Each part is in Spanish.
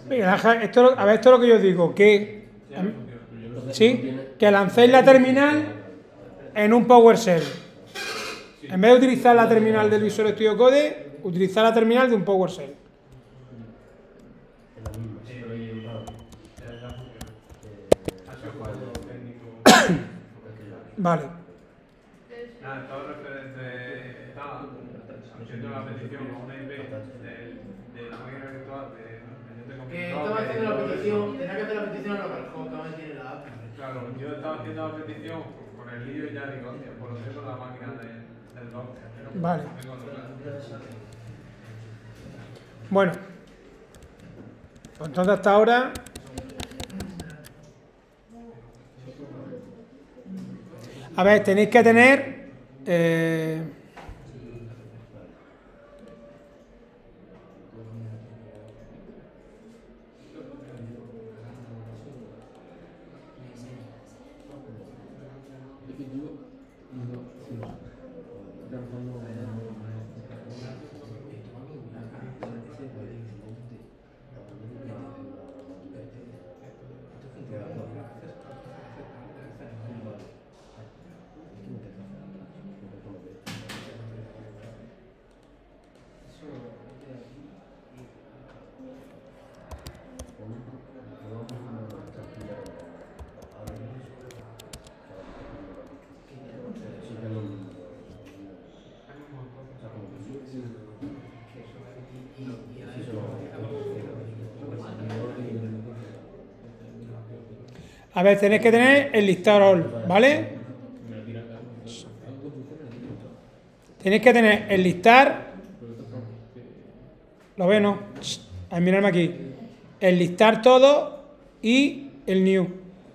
Mira, esto, a ver, esto es lo que yo digo, que, ¿sí? Que lancéis la terminal en un PowerShell. En vez de utilizar la terminal del Visual Studio Code, utilizar la terminal de un PowerShell. Vale. Todo referente está haciendo la petición a una IP de la máquina virtual que estaba haciendo la petición, tenía que hacer la petición a localhost, que aún tiene la API. Claro, yo estaba haciendo la petición con el lío y ya digo, hostia, por lo menos la máquina del Docker. Vale. Bueno. Pues entonces hasta ahora. A ver, tenéis que tener. A ver, tenéis que tener el listar all, ¿vale? Tenéis que tener el listar. ¿Lo ven, no? A mirarme aquí. El listar todo y el new.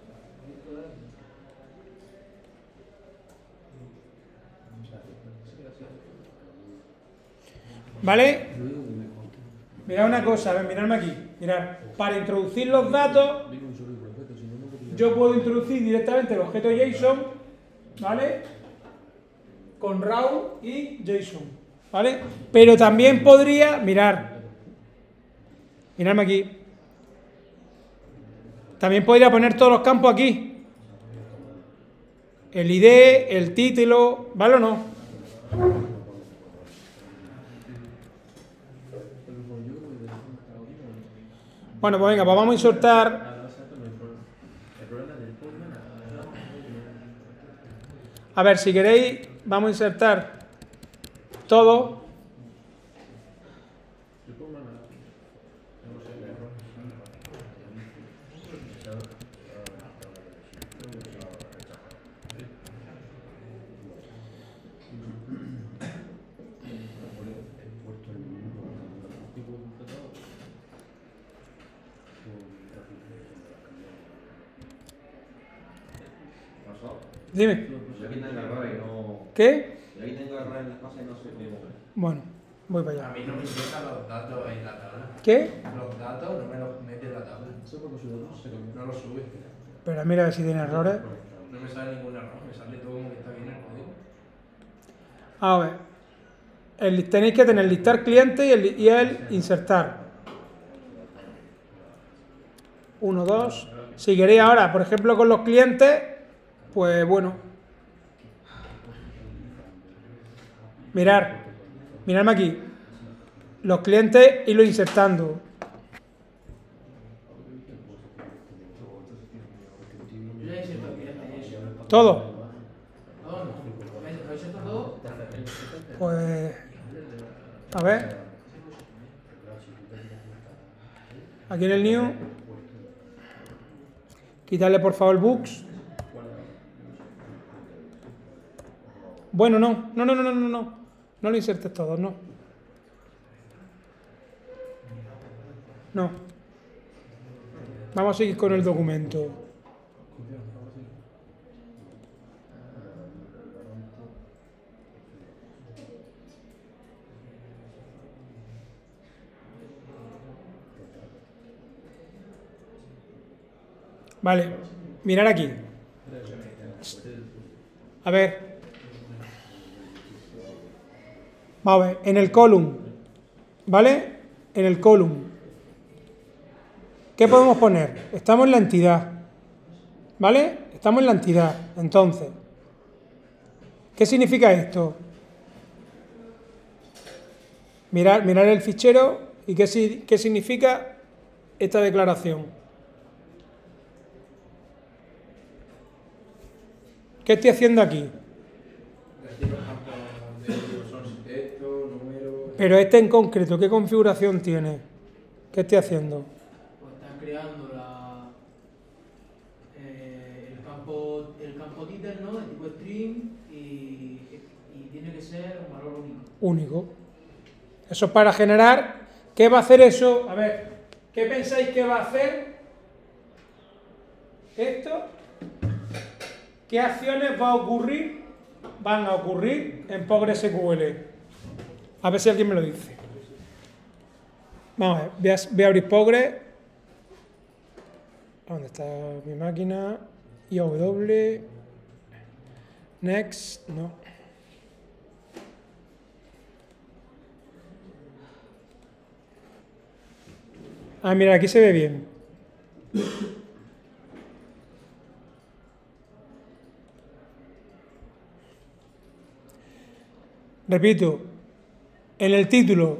¿Vale? Mirad una cosa, a ver, miradme aquí. Mirad, para introducir los datos, yo puedo introducir directamente el objeto JSON, ¿vale? Con raw y JSON, ¿vale? Pero también podría, miradme aquí. También podría poner todos los campos aquí. El ID, el título, ¿vale o no? Bueno, pues venga, pues vamos a insertar. A ver, si queréis, vamos a insertar todo. Dime. ¿Qué? Bueno, voy para allá. A mí no me insertan los datos en la tabla. ¿Qué? Los datos no me los mete en la tabla. No los sube. Pero mira a ver si tiene errores. No me sale ningún error, me sale todo como que está bien el código. A ver. Tenéis que tener el listar cliente y el insertar. 1, 2. Si queréis ahora, por ejemplo, con los clientes, pues bueno. Miradme aquí. Los clientes y lo insertando. Yo ya inserto clientes. ¿Todo? ¿Lo inserto todo? Pues. A ver. Aquí en el new. Quitarle por favor books. Bueno, no. No lo insertes todos, no. No. Vamos a seguir con el documento. Vale, mirad aquí. A ver. Vamos a ver, en el column. ¿Vale? En el column. ¿qué podemos poner? Estamos en la entidad, ¿vale? Estamos en la entidad. Entonces, ¿qué significa esto? Mirar el fichero y qué significa esta declaración. ¿Qué estoy haciendo aquí? Pero este en concreto, ¿qué configuración tiene? ¿Qué estoy haciendo? Pues estás creando el campo title, ¿no? De tipo string y tiene que ser un valor único. Único. Eso es para generar. ¿Qué va a hacer eso? A ver, ¿qué pensáis que va a hacer esto? ¿Qué acciones van a ocurrir en PostgreSQL? A ver si alguien me lo dice. Vamos a ver, voy a abrir Postgres. ¿Dónde está mi máquina? IOW. Next, no. Ah, mira, aquí se ve bien. Repito, en el título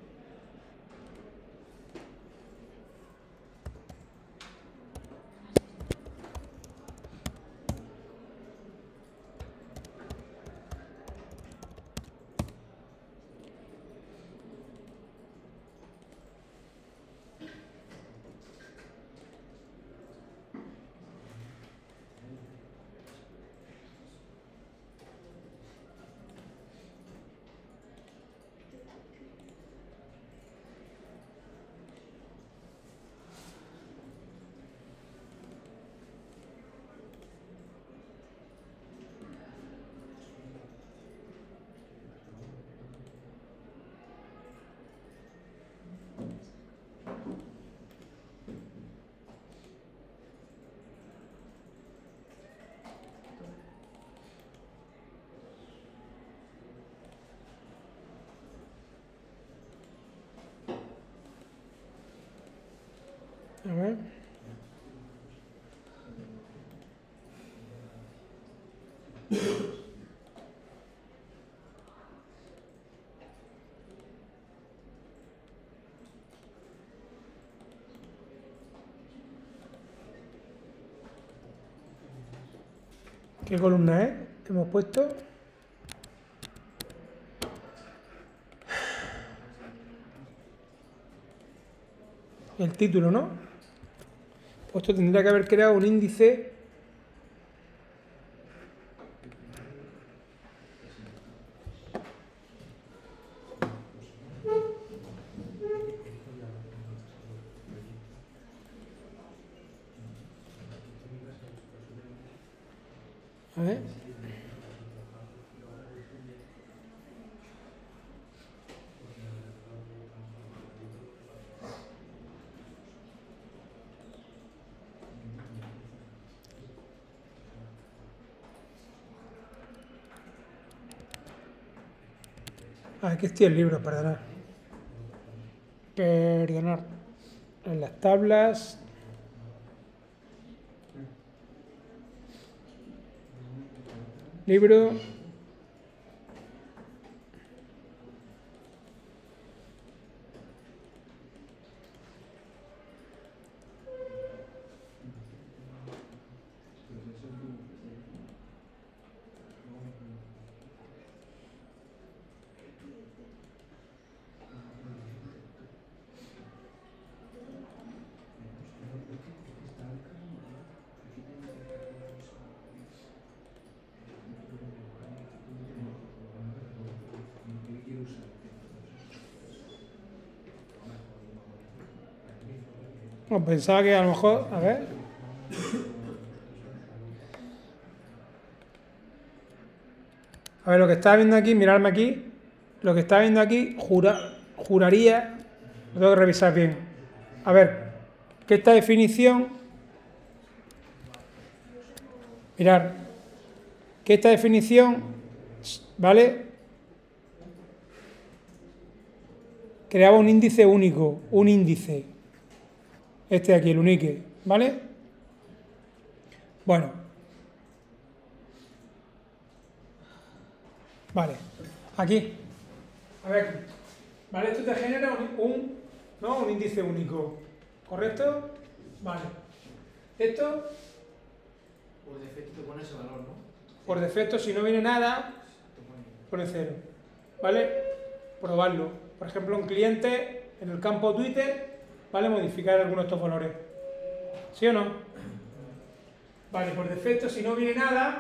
a ver. ¿Qué columna es? Hemos puesto. El título, ¿no? Pues esto tendría que haber creado un índice. A ver. Aquí estoy el libro, perdonad. Perdonad. En las tablas. Libro. No, pensaba que a lo mejor, a ver. A ver, lo que estaba viendo aquí, miradme aquí. Lo que estaba viendo aquí, juraría, lo tengo que revisar bien. A ver, que esta definición, mirad, que esta definición, ¿vale? Creaba un índice único, un índice. Este de aquí, el unique, ¿vale? Bueno. Vale. Aquí. A ver aquí. ¿Vale? Esto te genera un índice único. ¿Correcto? Vale. Esto, Por defecto te pone ese valor, ¿no? por defecto, si no viene nada, pone 0. ¿Vale? Probarlo. Por ejemplo, un cliente en el campo Twitter, ¿vale? Modificar algunos de estos valores. ¿Sí o no? Vale, por defecto, si no viene nada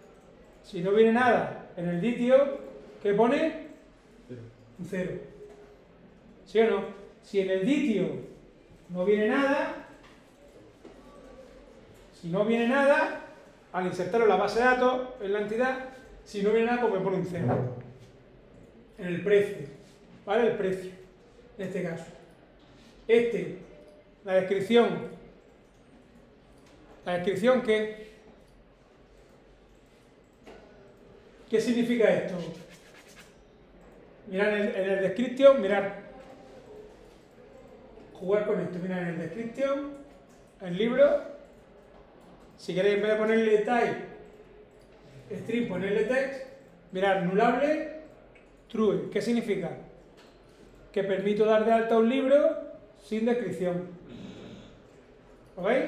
en el litio, ¿qué pone? Un 0. ¿Sí o no? Si en el litio no viene nada, al insertarlo en la base de datos, en la entidad, si no viene nada, pues me pone un 0. En el precio, ¿vale? El precio, en este caso. La descripción. ¿La descripción qué? ¿Qué significa esto? Mirad en el description, mirad. Jugar con esto, mirad en el description, el libro. Si queréis, en vez de ponerle type, string, ponerle text, mirad, nullable, true. ¿Qué significa? Que permito dar de alta un libro sin descripción. ¿Lo veis?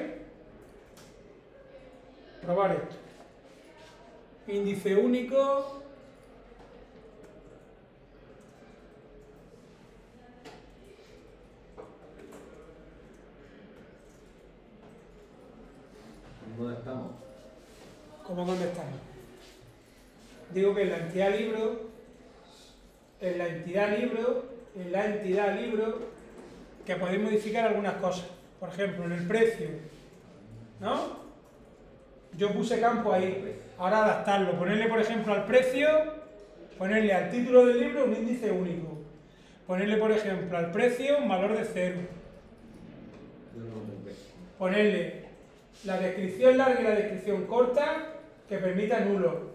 Probar esto. Índice único. ¿Dónde estamos? ¿Cómo dónde estamos? Digo que en la entidad libro, que podéis modificar algunas cosas. Por ejemplo, en el precio, ¿no? Yo puse campo ahí. Ahora adaptarlo. Ponerle, por ejemplo, al precio, ponerle al título del libro un índice único. Ponerle, por ejemplo, al precio un valor de 0. Ponerle la descripción larga y la descripción corta que permita nulo.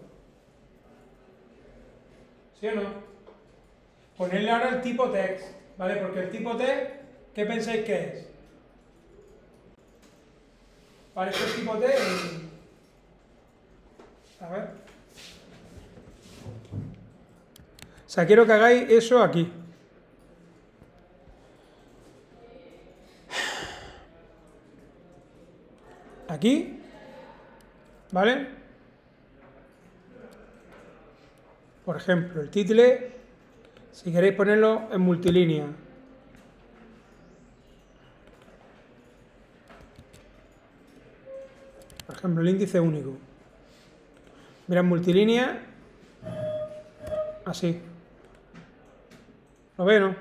¿Sí o no? Ponerle ahora el tipo text, ¿vale? Porque el tipo text, ¿qué pensáis que es? ¿Vale? Este tipo text. A ver. O sea, quiero que hagáis eso aquí. Aquí, ¿vale? Por ejemplo, el título, si queréis ponerlo en multilínea. Por ejemplo, el índice único. Mira, en multilínea, así. ¿Lo ve, no?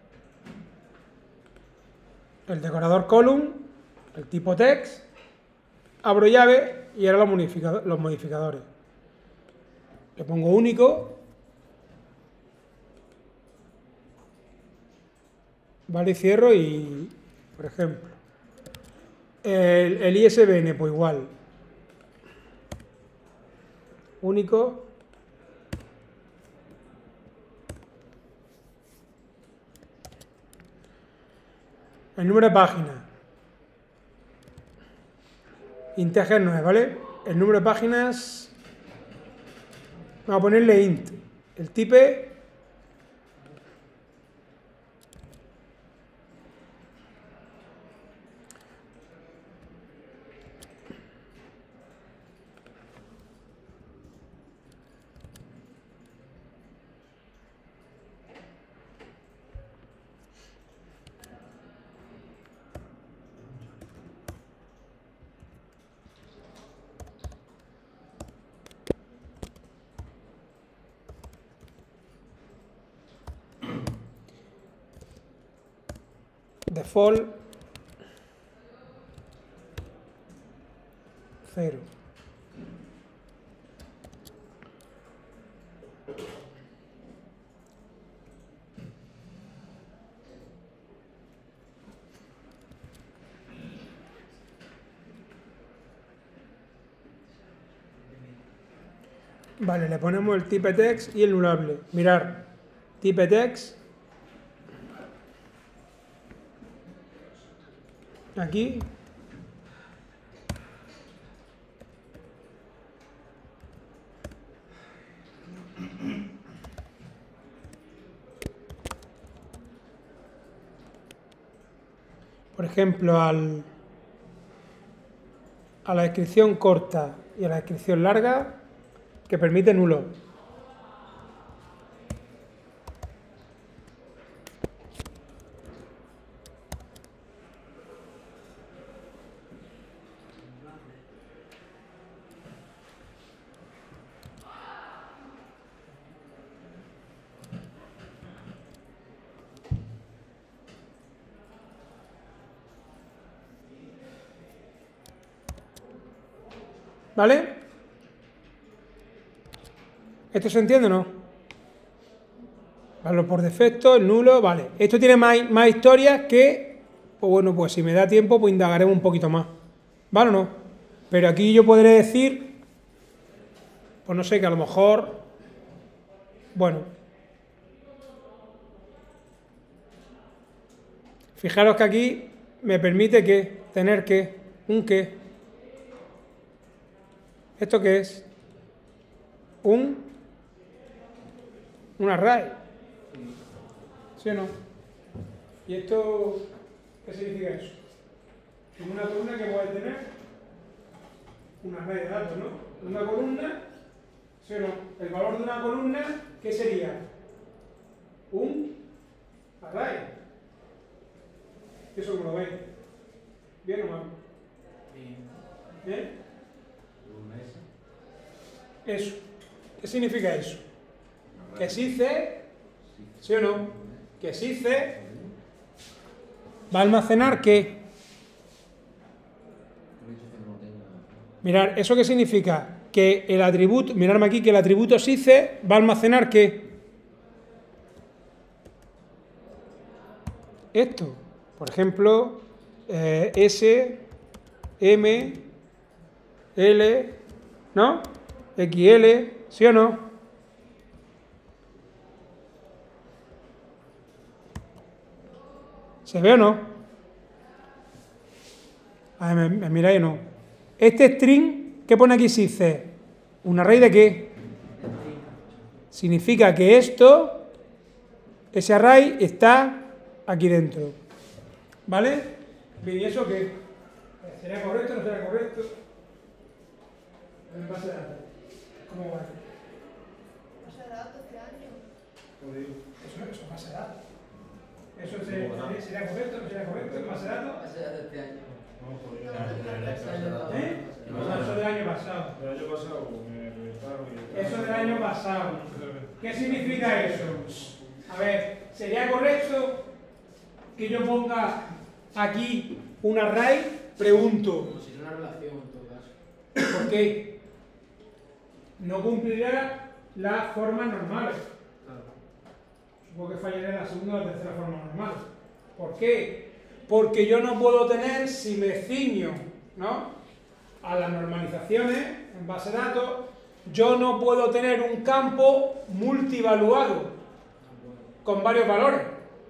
El decorador column, el tipo text. Abro llave y ahora los modificadores. Le pongo único. Vale, cierro y, por ejemplo, el ISBN, pues igual. Único. El número de página. Integer no es, ¿vale? El número de páginas, vamos a ponerle int. El type, default 0. Vale, le ponemos el type text y el nullable. Mirar, type text aquí. Por ejemplo, a la descripción corta y a la descripción larga, que permite nulo. ¿Vale? ¿Esto se entiende o no? Vale, por defecto, el nulo, vale. Esto tiene más historias que, pues bueno, pues si me da tiempo, pues indagaremos un poquito más. ¿Vale o no? Pero aquí yo podré decir, pues no sé, que a lo mejor, bueno, fijaros que aquí me permite que, tener que, un que. ¿Esto qué es? Un array. ¿Sí o no? ¿Y esto qué significa eso? En una columna que puede tener un array de datos, ¿no? Una columna, ¿sí o no? El valor de una columna, ¿qué sería? Un array. ¿Eso cómo lo veis? ¿Bien o mal? ¿Bien? Eso. ¿Qué significa eso? Que SYCE, ¿sí o no? Que SYCE va a almacenar ¿qué? Mirad, ¿eso qué significa? Que el atributo, miradme aquí, que el atributo SYCE va a almacenar ¿qué? Esto. Por ejemplo, S, M, L, ¿no? XL, ¿sí o no? ¿Se ve o no? A ver, me miráis o no. Este string, ¿qué pone aquí SYCE? ¿Un array de qué? Significa que esto, ese array, está aquí dentro. ¿Vale? Bien, ¿y eso qué? ¿Será correcto o no será correcto? En base de datos. ¿Cómo va? ¿Base de datos este año? Eso es base de datos. ¿Eso sería correcto o no sería correcto en base de datos? Base de datos este año. Eso del año pasado. El año pasado me reventaron y... Eso del año pasado. ¿Qué significa eso? A ver, ¿sería correcto que yo ponga aquí un array? Pregunto. Como si fuera una relación en todo caso. ¿Por qué? No cumplirá las formas normales. Supongo que fallaría la segunda o la tercera forma normal. ¿Por qué? Porque yo no puedo tener, si me ciño, ¿no?, a las normalizaciones en base de datos, yo no puedo tener un campo multivaluado con varios valores.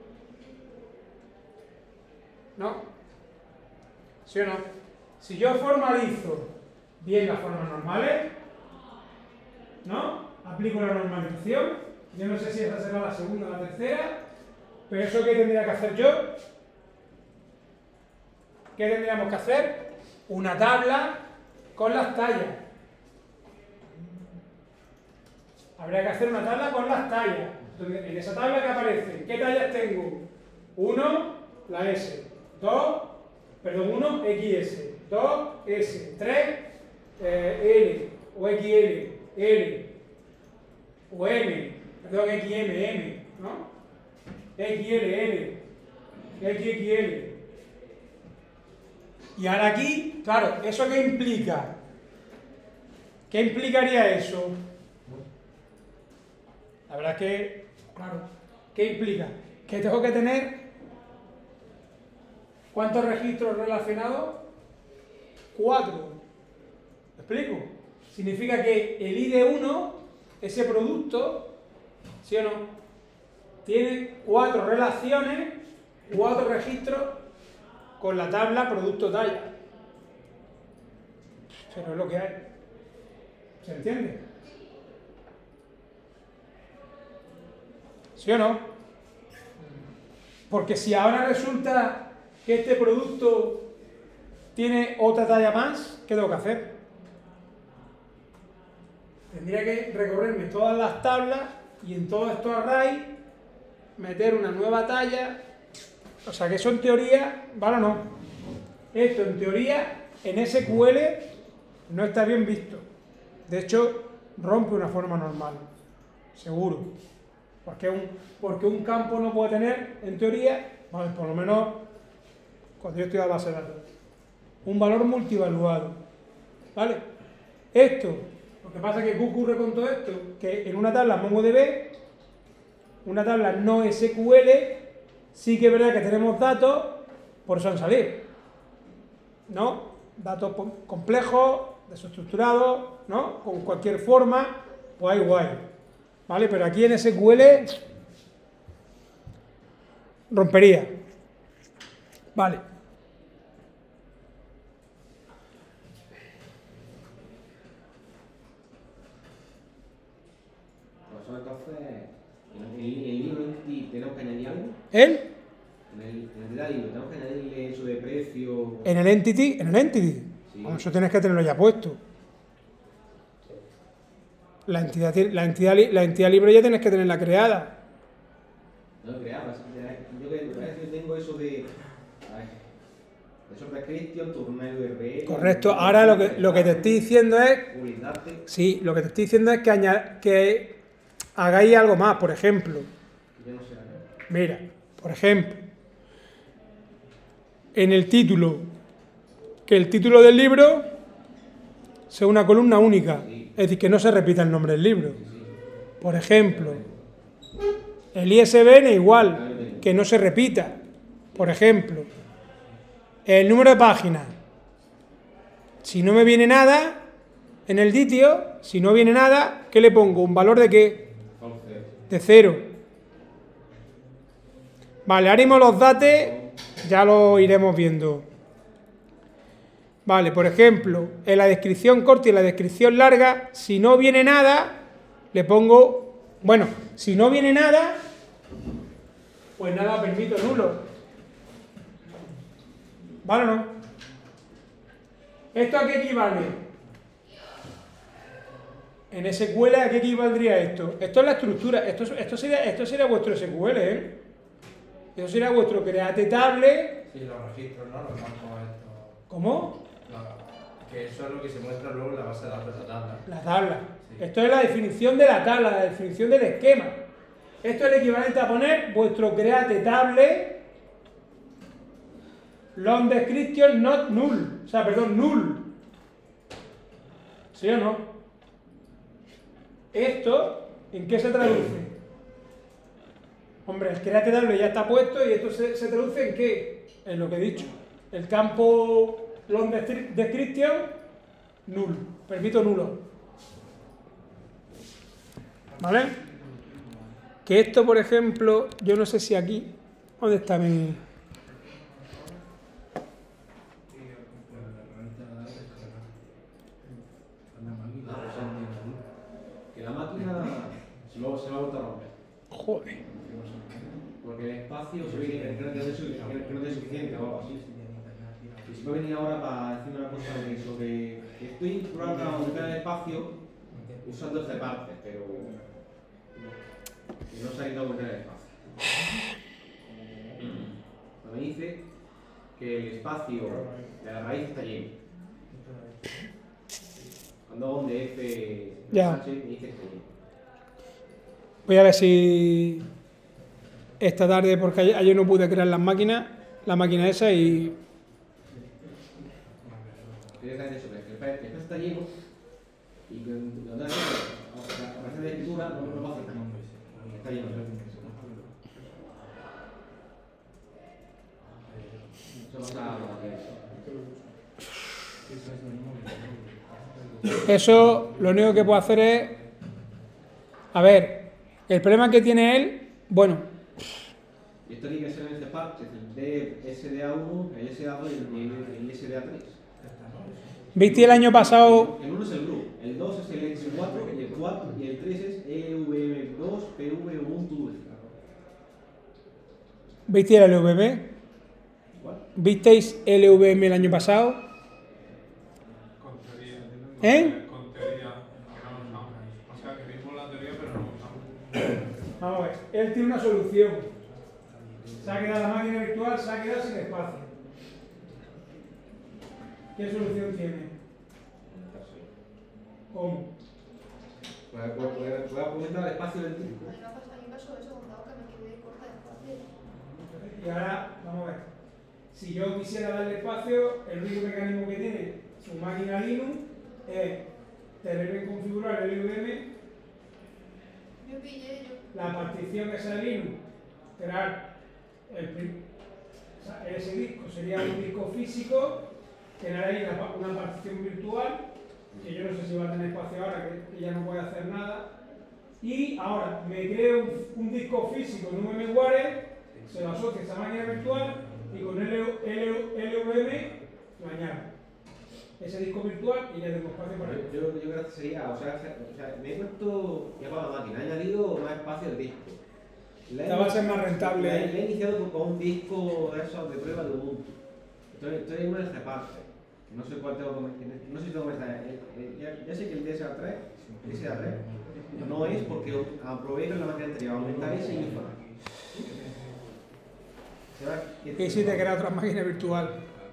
¿No? ¿Sí o no? Si yo formalizo bien las formas normales, ¿no?, aplico la normalización, yo no sé si esa será la segunda o la tercera, pero ¿eso qué tendría que hacer yo? ¿Qué tendríamos que hacer? Una tabla con las tallas. Habría que hacer una tabla con las tallas. Entonces, en esa tabla que aparece, ¿qué tallas tengo? 1, la S. 1, XS. 2, S. 3, L. O XL. L. O M. Perdón, XM, M. ¿No? XL, L. XXL. Y ahora aquí, claro, ¿eso qué implica? ¿Qué implicaría eso? La verdad es que, claro, ¿qué implica? Que tengo que tener, ¿cuántos registros relacionados? 4. ¿Me explico? Significa que el ID1, ese producto, ¿sí o no?, tiene 4 relaciones, 4 registros con la tabla producto talla. Pero es lo que hay. ¿Se entiende? ¿Sí o no? Porque si ahora resulta que este producto tiene otra talla más, ¿qué tengo que hacer? Tendría que recorrerme todas las tablas y en todos estos arrays meter una nueva talla. O sea que eso en teoría, ¿vale o no? Esto en teoría en SQL no está bien visto. De hecho, rompe una forma normal. Seguro. Porque un campo no puede tener, en teoría, vale, por lo menos cuando yo estoy a base de datos, un valor multivaluado. ¿Vale? Esto, lo que pasa es que ¿qué ocurre con todo esto? Que en una tabla MongoDB, una tabla no SQL, sí que es verdad que tenemos datos, por eso han salido. ¿No? Datos complejos, desestructurados, ¿no? Con cualquier forma, pues guay. ¿Vale? Pero aquí en SQL rompería. Vale. Entonces, en el libro tenemos que añadir algo. ¿En? En el libro tenemos que añadirle eso de precio. ¿En el Entity? ¿En el Entity? Sí. Bueno, eso tienes que tenerlo ya puesto. La entidad libre ya tienes que tenerla creada. No creada, yo tengo eso de description, turner URL. Correcto. Ahora lo que te estoy diciendo es. Sí, lo que te estoy diciendo es que hagáis algo más, por ejemplo. Mira, por ejemplo, en el título, que el título del libro sea una columna única, es decir, que no se repita el nombre del libro. Por ejemplo, el ISBN igual, que no se repita. Por ejemplo, el número de página. Si no me viene nada en el sitio, si no viene nada, ¿qué le pongo? ¿Un valor de qué? De 0. Vale, ahora mismo los datos ya lo iremos viendo. Vale, por ejemplo, en la descripción corta y en la descripción larga, si no viene nada, le pongo... Bueno, si no viene nada, pues nada, permito nulo. ¿Vale o no? ¿Esto a qué equivale? En SQL, ¿a qué equivaldría esto? Esto es la estructura. Esto sería vuestro SQL, ¿eh? Esto sería vuestro create table. Sí, los registros, ¿no? Los campos estos. ¿Cómo? Que eso es lo que se muestra luego en la base de datos de la tabla. La tabla. Sí. Esto es la definición de la tabla, la definición del esquema. Esto es el equivalente a poner vuestro create table long description not null. O sea, perdón, null. ¿Sí o no? ¿Esto en qué se traduce? Hombre, el create table ya está puesto y esto se traduce en qué? En lo que he dicho. El campo long description null. Permito nulo. ¿Vale? Que esto, por ejemplo, yo no sé si aquí... ¿Dónde está mi...? Que la máquina se va a volver a romper. Joder. Porque el espacio se ve que no tiene suficiente o algo así. Y si puedo venir ahora para decir una cosa sobre que estoy probando a aumentar el espacio usando este parte, pero no se ha ido a aumentar el espacio. Me dice que el espacio de la raíz está lleno. Cuando hago un df Ya. me dice que está lleno. Voy a ver si esta tarde, porque ayer no pude crear la máquina esa y... Directamente eso, que el espacio está lleno y cuando aparece de escritura no lo va a hacer. Está lleno. Eso pasa Eso lo único que puedo hacer es... A ver, el problema que tiene él, bueno, Y esto tiene que ser en este par, el SDA1, el SDA2 y el SDA3. ¿Viste el año pasado? El 1 es el GRU, el 2 es el X4 y el 4 y el 3 es LVM2 PV Ubuntu. ¿Visteis el LVM? ¿Cuál? ¿Visteis LVM el año pasado? Con teoría. ¿Eh? Con teoría, que no lo usamos. O sea, que vimos la teoría, pero no lo usamos. Vamos a ver, él tiene una solución. Se ha quedado la máquina virtual, se ha quedado sin espacio. ¿Qué solución tiene? ¿Cómo? Voy a aumentar el espacio del disco. A mí me pasó eso con Dao, que me quedé corta de espacio. Y ahora, vamos a ver. Si yo quisiera darle espacio, el único mecanismo que tiene su máquina Linux es tener bien configurado el LVM, Yo pillé, la partición esa de Linux, crear ese disco sería un disco físico, tener ahí una partición virtual, que yo no sé si va a tener espacio ahora, que ya no puede hacer nada, y ahora me creo un disco físico en un VMware, se lo asocia a esa máquina virtual y con el LVM lo añado. Ese disco virtual y ya tengo espacio para él. Yo creo que sería, o sea, me he puesto ya para la máquina, he añadido más espacio al disco. Esta va a ser más rentable. Le he iniciado con un disco de esos de prueba de Ubuntu. Estoy en el Geparte. No sé cuál tengo que meter. No sé si tengo que meter. Ya sé que el DSA3 no es porque aprobé con la máquina anterior. Aumentar ese y Y si te crea otra máquina virtual.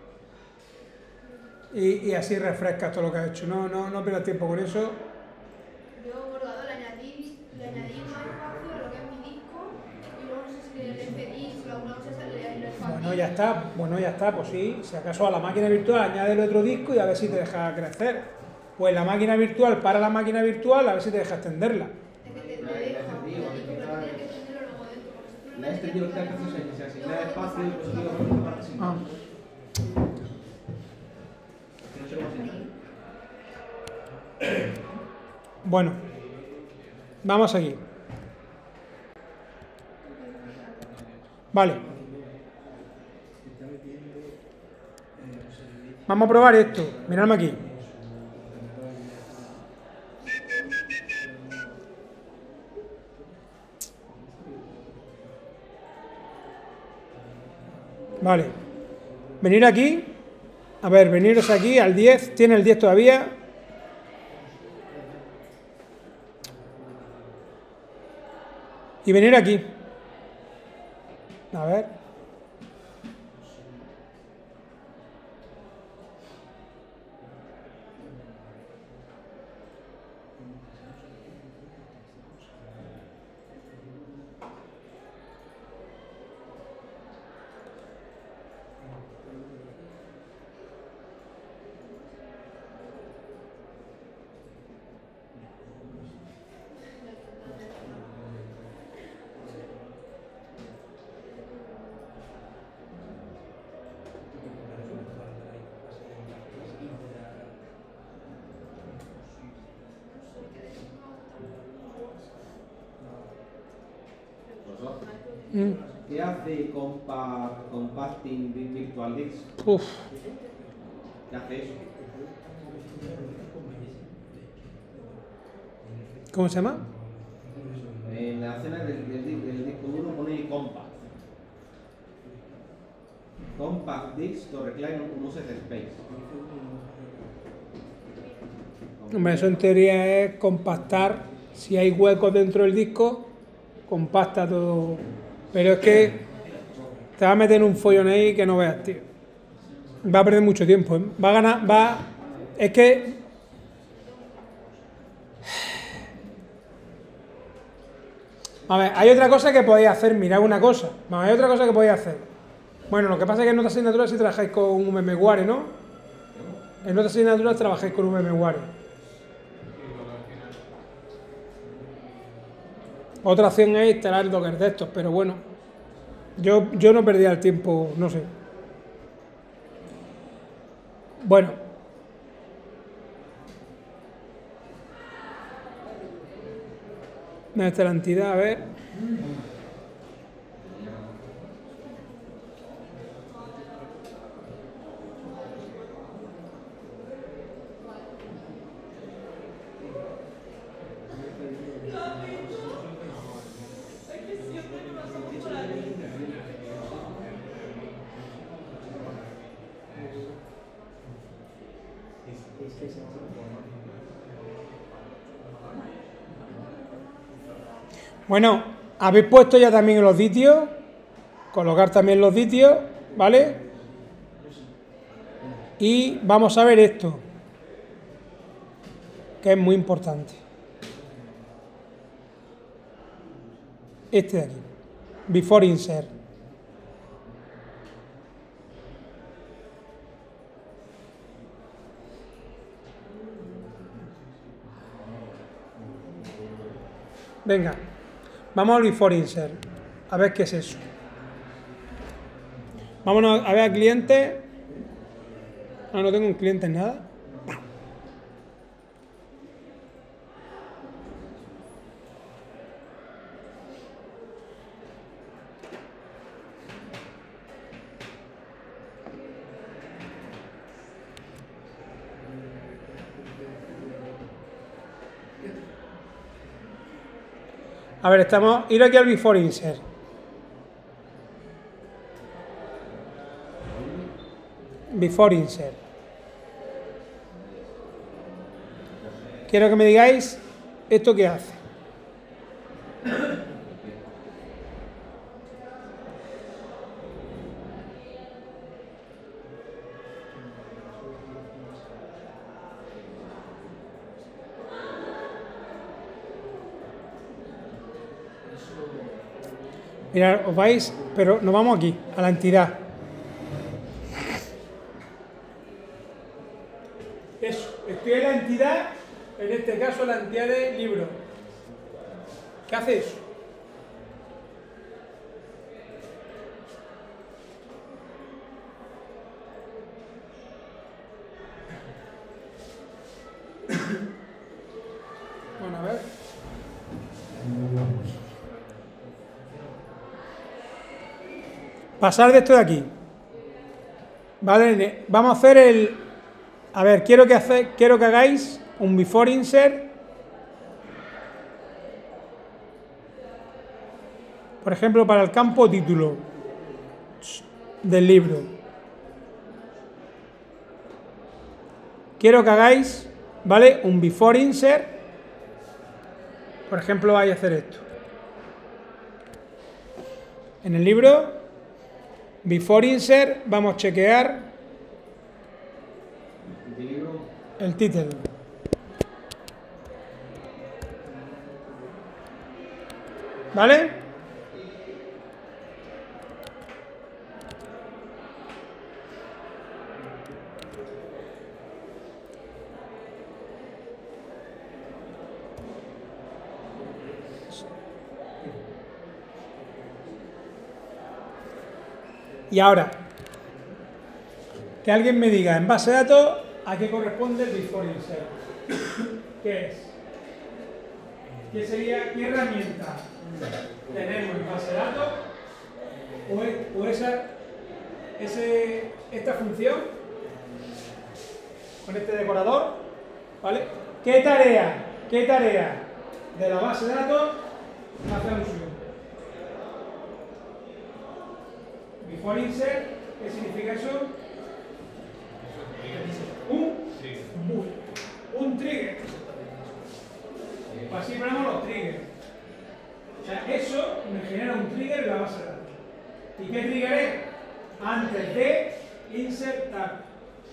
Y así refrescas todo lo que has hecho. No pierdas tiempo con eso. yo Morgado le añadí más espacio a lo que es mi disco y luego no sé si le pedí, si alguna cosa le espacio. Bueno, ya está, pues sí. Si acaso a la máquina virtual añade el otro disco y a ver si te deja crecer. Pues la máquina virtual para la máquina virtual, a ver si te deja extenderla. Es que te deja, pero tienes que extenderlo luego dentro. La he extendido que se asigna espacio y pues digo por esta parte sin más. No sé cómo se llama. Bueno, vamos aquí. Vale. Vamos a probar esto. Miradme aquí. Vale. Venir aquí. A ver, veniros aquí al 10. ¿Tiene el 10 todavía? Y venir aquí. A ver. ¿Qué hace Compacting Virtual Disk? Uf. ¿Qué hace eso? ¿Cómo se llama? En la escena del disco duro pone Compact. Compact Disk to Recline on Used Space. Hombre, eso en teoría es compactar. Si hay huecos dentro del disco, compacta todo. Pero es que te va a meter en un follón ahí que no veas, tío. Va a perder mucho tiempo, ¿eh? Va a ganar, es que... A ver, hay otra cosa que podéis hacer, mirad una cosa. Hay otra cosa que podéis hacer. Bueno, lo que pasa es que en otras asignaturas sí trabajáis con un VMware, ¿no? En otras asignaturas trabajáis con un VMware. Otra opción es instalar Docker de estos, pero bueno, yo no perdía el tiempo, no sé. Bueno. ¿Dónde está la entidad? A ver. Bueno, habéis puesto ya también los sitios, colocar también los sitios, ¿vale? Y vamos a ver esto, que es muy importante. Este de aquí, before insert. Venga, vamos al before insert, a ver qué es eso. Vámonos a ver a cliente. No tengo un cliente en nada. A ver, ir aquí al before insert. Before insert. Quiero que me digáis esto qué hace. Mirad, os vais, pero nos vamos aquí, a la entidad. Eso, estoy en la entidad, en este caso la entidad de libro. ¿Qué hace eso? Bueno, a ver. Pasar de esto de aquí. Vale, vamos a hacer el... A ver, quiero que hagáis un before insert. Por ejemplo, para el campo título del libro. Quiero que hagáis, ¿vale? Un before insert. Por ejemplo, vais a hacer esto. En el libro... Before insert, vamos a chequear el título. ¿Vale? Y ahora, que alguien me diga en base de datos a qué corresponde el before insert. ¿Qué es? ¿Qué sería, qué herramienta tenemos en base de datos? O esta función con este decorador, ¿vale? ¿Qué tarea de la base de datos hace alusión? Before insert, ¿qué significa eso? Un trigger. Así ponemos los triggers. O sea, eso me genera un trigger en la base de datos. ¿Y qué trigger es? Antes de insertar.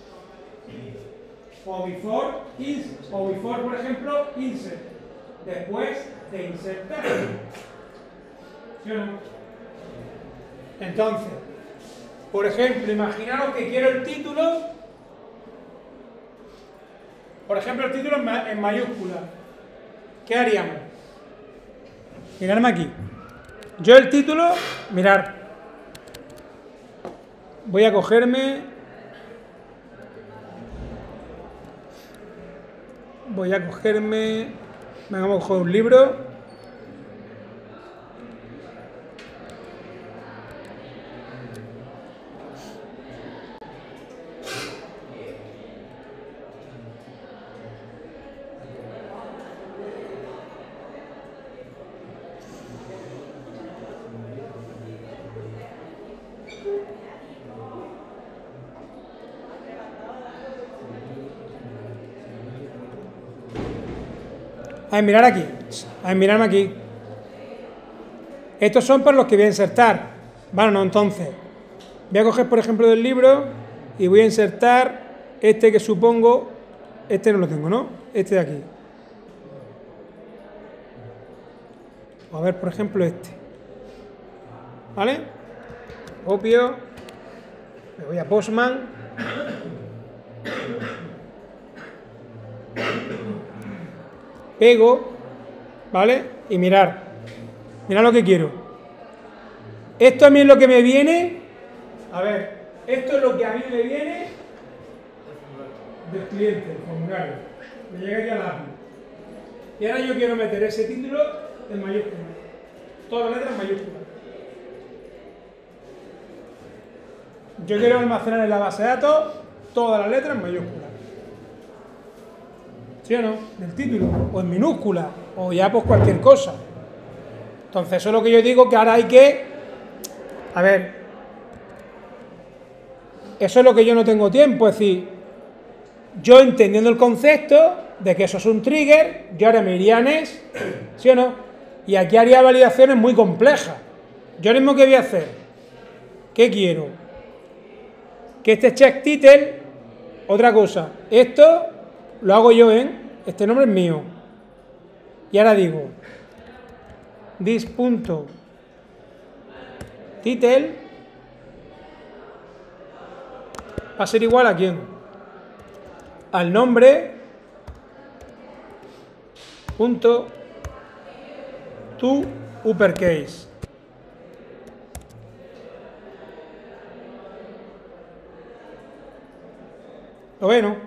O before, por ejemplo, insert. Después de insertar. ¿Sí o no? Entonces, por ejemplo, imaginaros que quiero el título, por ejemplo, el título en mayúscula. ¿Qué haríamos? Miradme aquí. Yo el título, mirad, voy a cogerme, vamos a coger un libro. A ver, mirar aquí. A ver, mirarme aquí. Estos son para los que voy a insertar. Bueno, no, entonces. Voy a coger, por ejemplo, del libro y voy a insertar este que supongo. Este no lo tengo, ¿no? Este de aquí. O a ver, por ejemplo, este. ¿Vale? Copio. Me voy a Postman. Pego. ¿Vale? Y mirar. Mirad lo que quiero. Esto a mí es lo que me viene. A ver, esto es lo que a mí me viene del cliente, el formulario. Me llega aquí a la API. Y ahora yo quiero meter ese título en mayúsculas. Todas las letras en mayúsculas. Yo quiero almacenar en la base de datos todas las letras en mayúsculas. ¿Sí o no? Del título. O en minúsculas. O ya pues cualquier cosa. Entonces eso es lo que yo digo, que ahora hay que... A ver, eso es lo que yo no tengo tiempo, es decir, yo entendiendo el concepto de que eso es un trigger, yo ahora me iría a NES, ¿sí o no? Y aquí haría validaciones muy complejas. Yo ahora mismo, ¿qué voy a hacer? ¿Qué quiero? Que este check title, otra cosa, esto lo hago yo este nombre es mío. Y ahora digo, this.title va a ser igual a quién, al nombre punto to uppercase. ¿Lo ven, no?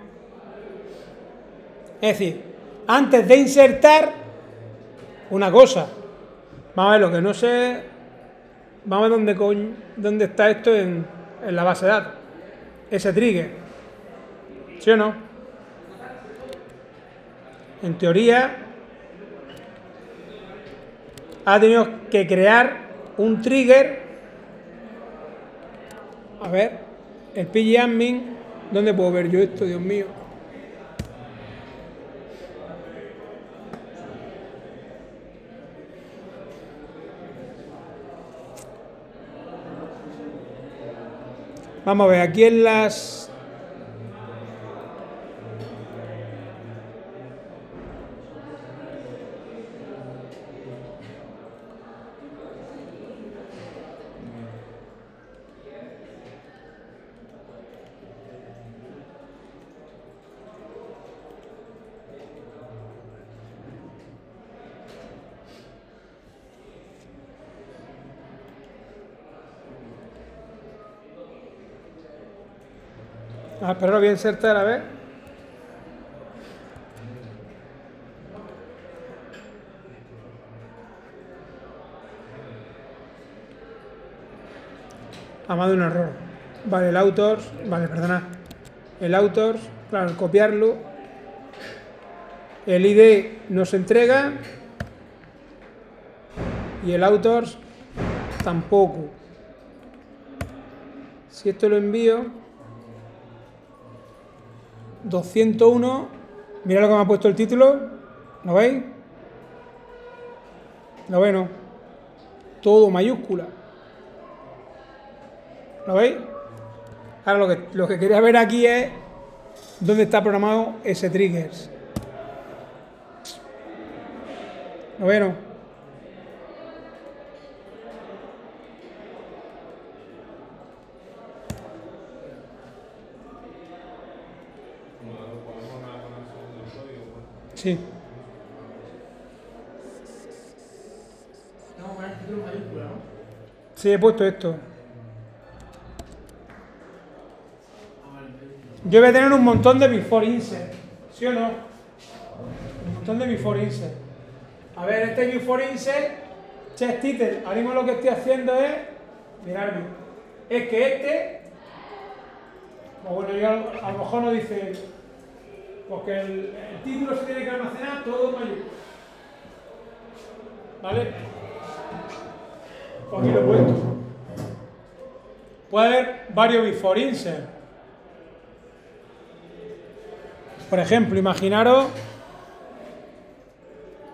Es decir, antes de insertar una cosa, vamos a ver lo que no sé, vamos a ver dónde está esto en la base de datos, ese trigger, ¿sí o no? En teoría ha tenido que crear un trigger. A ver, el pgadmin, ¿dónde puedo ver yo esto, Dios mío? Vamos a ver, aquí en las... pero lo voy a insertar, a ver. Ha dado un error. Vale, el authors, vale, perdona. El authors, claro, al copiarlo. El ID no se entrega. Y el authors tampoco. Si esto lo envío... 201, mira lo que me ha puesto el título, ¿lo veis? ¿Lo veis, no? Todo mayúscula. ¿Lo veis? Ahora lo que quería ver aquí es dónde está programado ese trigger. ¿Lo veis, no? Sí. Vamos a poner el título en mayúscula, ¿no? Sí, he puesto esto. Yo voy a tener un montón de before insert, ¿sí o no? Un montón de before insert. A ver, este before insert, check title, ahora mismo lo que estoy haciendo es, miradme, es que este, pues bueno, yo a lo mejor no dice, porque el título se tiene que almacenar todo en mayúscula. ¿Vale? Pues aquí lo he puesto. Puede haber varios before insert. Por ejemplo, imaginaros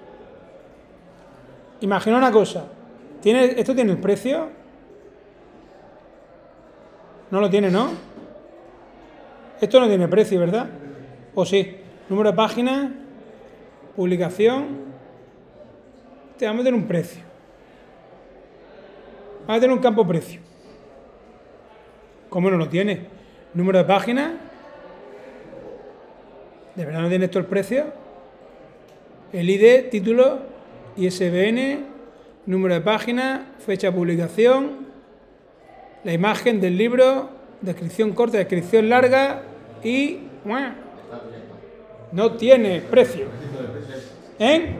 Imagina una cosa. ¿Esto tiene el precio? No lo tiene, ¿no? Esto no tiene precio, ¿verdad? ¿O sí? Número de páginas, publicación. Te vamos a meter un precio. Vamos a tener un campo precio. ¿Cómo no lo tiene? Número de páginas. ¿De verdad no tiene esto el precio? El ID, título, ISBN, número de páginas, fecha de publicación, la imagen del libro, descripción corta, descripción larga y... no tiene precio. ¿Eh?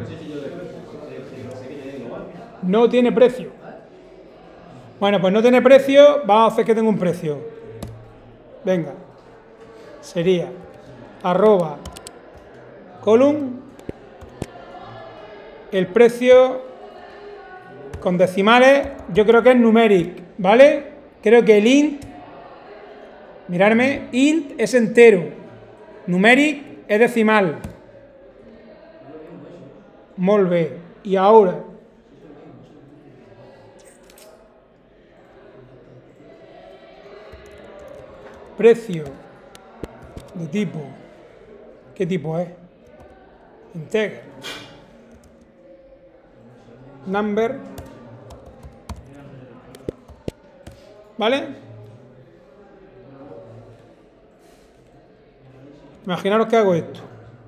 No tiene precio. Bueno, pues no tiene precio, vamos a hacer que tenga un precio. Venga. Sería @column el precio con decimales, yo creo que es numeric, ¿vale? Creo que el int, mirarme, int es entero, numeric es decimal. Molt bé. Y ahora, precio de tipo, ¿qué tipo es? Integer. Number. ¿Vale? Imaginaros que hago esto.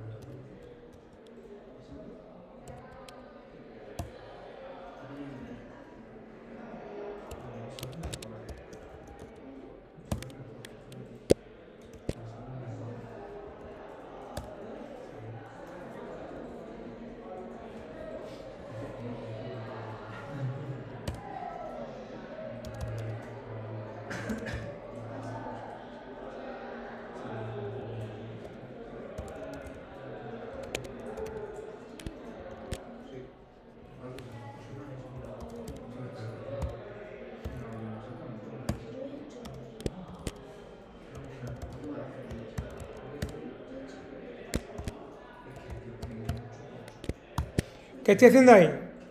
¿Qué estoy haciendo ahí?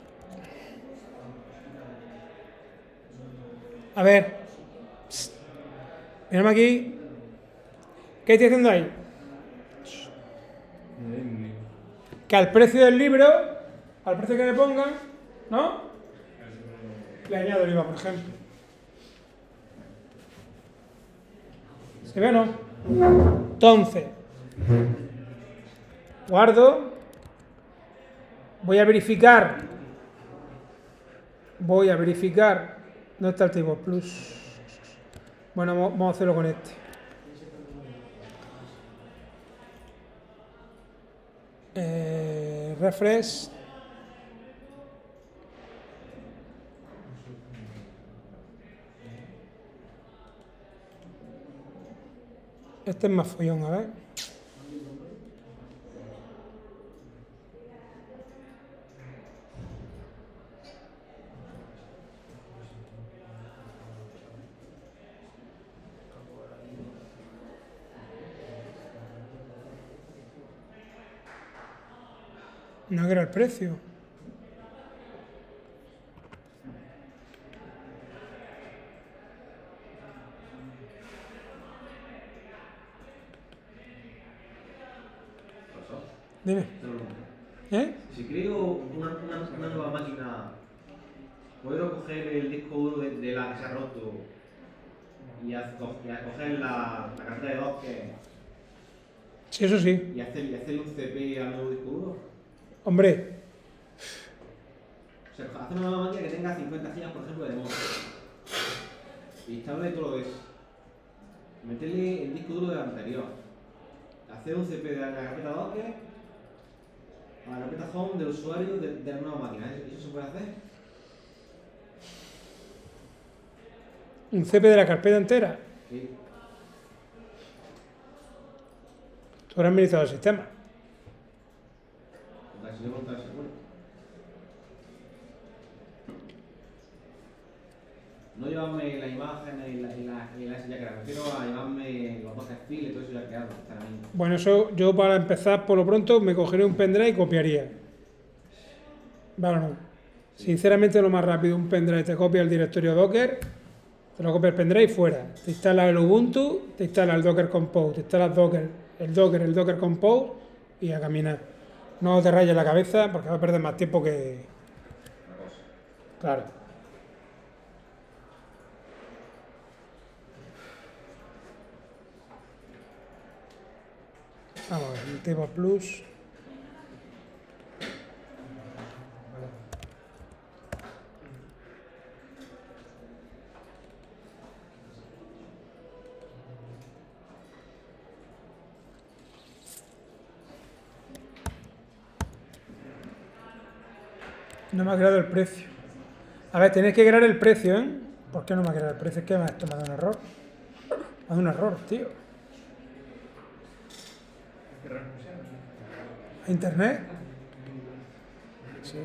A ver. Mírame aquí. ¿Qué estoy haciendo ahí? Que al precio del libro, al precio que me pongan, ¿no? Le añado el IVA, por ejemplo. ¿Se ve o no? Entonces, guardo. Voy a verificar. ¿Dónde está el table plus? Bueno, vamos a hacerlo con este. Refresh. Este es más follón, a ver. No era el precio. Dime. ¿Eh? Si creo una nueva máquina, ¿puedo coger el disco duro de la que se ha roto y a coger la carta de Docker? Sí, eso sí. ¿Y hacerle un CP al nuevo disco duro? Hombre. O sea, hacer una nueva máquina que tenga 50 gigas, por ejemplo, de memoria. Y instalarle todo lo de eso. Meterle el disco duro del anterior. Hacer un CP de la carpeta Docker a la carpeta home del usuario de la nueva máquina. ¿Eso se puede hacer? ¿Un CP de la carpeta entera? Sí. Tú eres administrador del sistema. Si yo montar ese bueno. No llevarme la imagen y la ya que me refiero a llevarme los dos files y todo eso ya creado. Bueno, eso yo para empezar por lo pronto me cogeré un pendrive y copiaría. ¿Vale o no? Sinceramente lo más rápido, un pendrive, te copia el directorio Docker, te lo copia el pendrive y fuera. Te instala el Ubuntu, te instala el Docker Compose, te instala el Docker Compose y a caminar. No te rayes la cabeza porque vas a perder más tiempo que... Claro. Vamos a ver, el tema plus. No me ha creado el precio. A ver, tenéis que crear el precio, ¿eh? ¿Por qué no me ha creado el precio? Es que esto me ha dado un error. Me ha dado un error, tío. ¿A internet? Sí.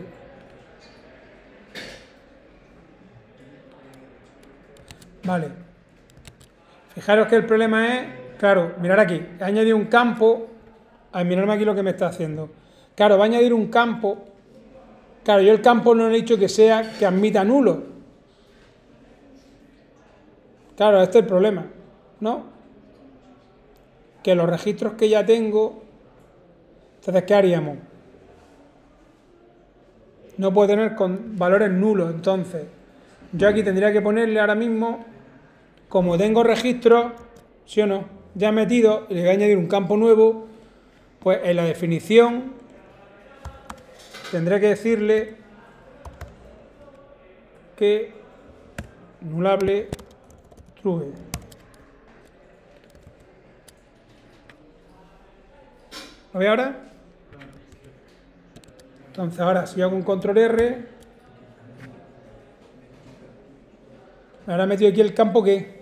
Vale. Fijaros que el problema es, claro, mirad aquí, he añadido un campo, mirarme aquí lo que me está haciendo. Claro, va a añadir un campo. Claro, yo el campo no he dicho que sea que admita nulo. Claro, este es el problema, ¿no? Que los registros que ya tengo, entonces, ¿qué haríamos? No puedo tener con valores nulos, entonces, yo aquí tendría que ponerle ahora mismo, como tengo registros, ¿sí o no? Ya metido, y le voy a añadir un campo nuevo, pues en la definición tendré que decirle que nulable true. ¿Lo ve ahora? Entonces ahora si hago un control R, me habrá metido aquí el campo que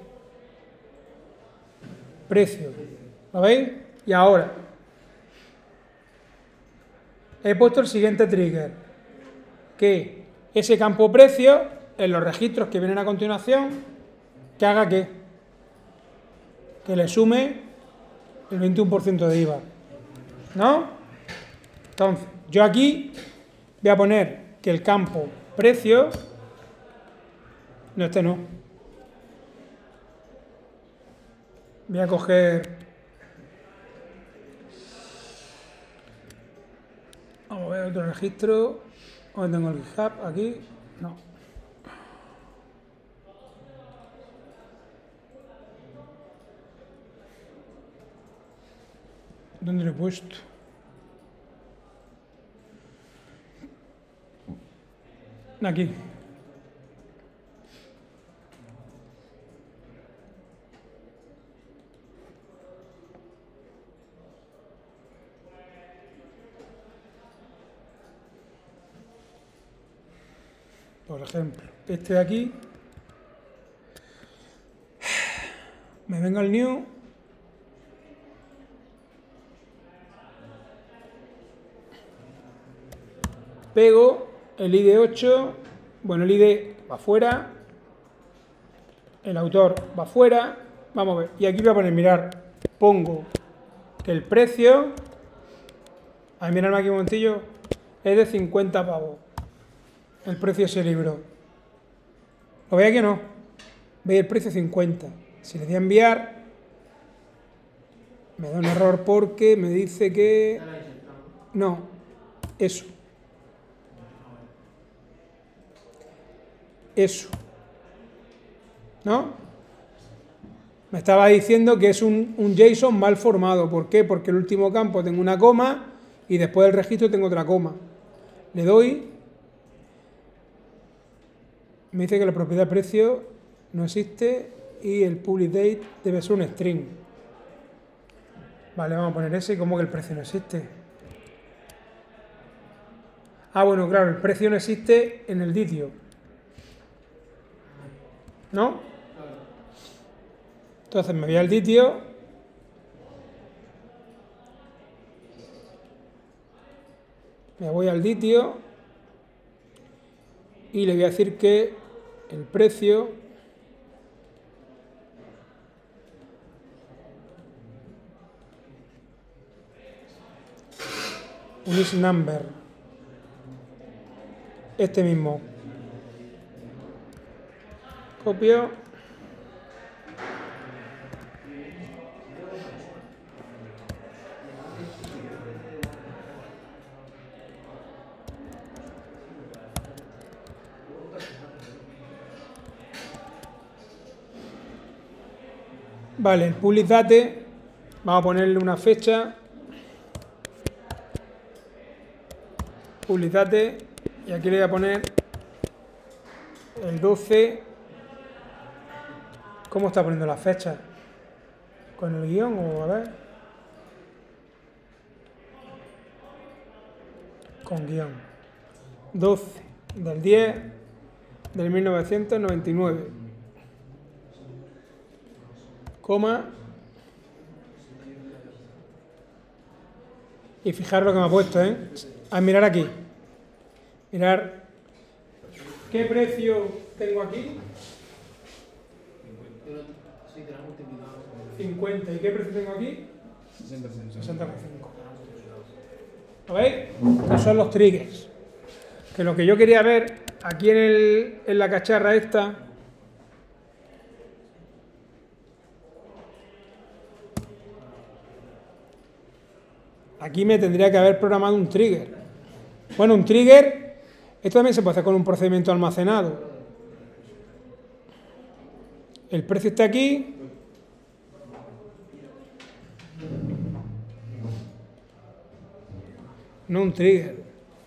precio. ¿Lo veis? Y ahora he puesto el siguiente trigger, que ese campo precio, en los registros que vienen a continuación, que haga que le sume el 21% de IVA, ¿no? Entonces, yo aquí voy a poner que el campo precio, no, este no, voy a coger, vamos a ver otro registro, ¿dónde tengo el GitHub? Aquí, no. ¿Dónde lo he puesto? Aquí. Por ejemplo, este de aquí. Me vengo al new. Pego el ID 8, bueno, el ID va afuera, el autor va afuera, vamos a ver, y aquí voy a poner, mirar, pongo que el precio, a mirarme aquí un momentillo, es de 50 pavos, el precio de ese libro. ¿Lo veis aquí o no? Veis el precio 50, si le doy a enviar, me da un error porque me dice que, no, eso. Eso, ¿no? Me estaba diciendo que es un JSON mal formado. ¿Por qué? Porque el último campo tengo una coma y después del registro tengo otra coma. Le doy, me dice que la propiedad precio no existe y el public date debe ser un string. Vale, vamos a poner ese. ¿Cómo que el precio no existe? Ah, bueno, claro, el precio no existe en el ditio, ¿no? Entonces me voy al ditio, me voy al ditio y le voy a decir que el precio un is number este mismo. Copio. Vale, el public date, vamos a ponerle una fecha. Public date, y aquí le voy a poner el 12. ¿Cómo está poniendo la fecha? ¿Con el guión o a ver? Con guión. 12 del 10 del 1999. Coma. Y fijaros lo que me ha puesto, ¿eh? A mirar aquí. Mirar. ¿Qué precio tengo aquí? 50. ¿Y qué precio tengo aquí? 60,5. ¿Lo veis? Estos son los triggers. Que lo que yo quería ver aquí en la cacharra esta. Aquí me tendría que haber programado un trigger. Bueno, un trigger, esto también se puede hacer con un procedimiento almacenado. El precio está aquí. No un trigger.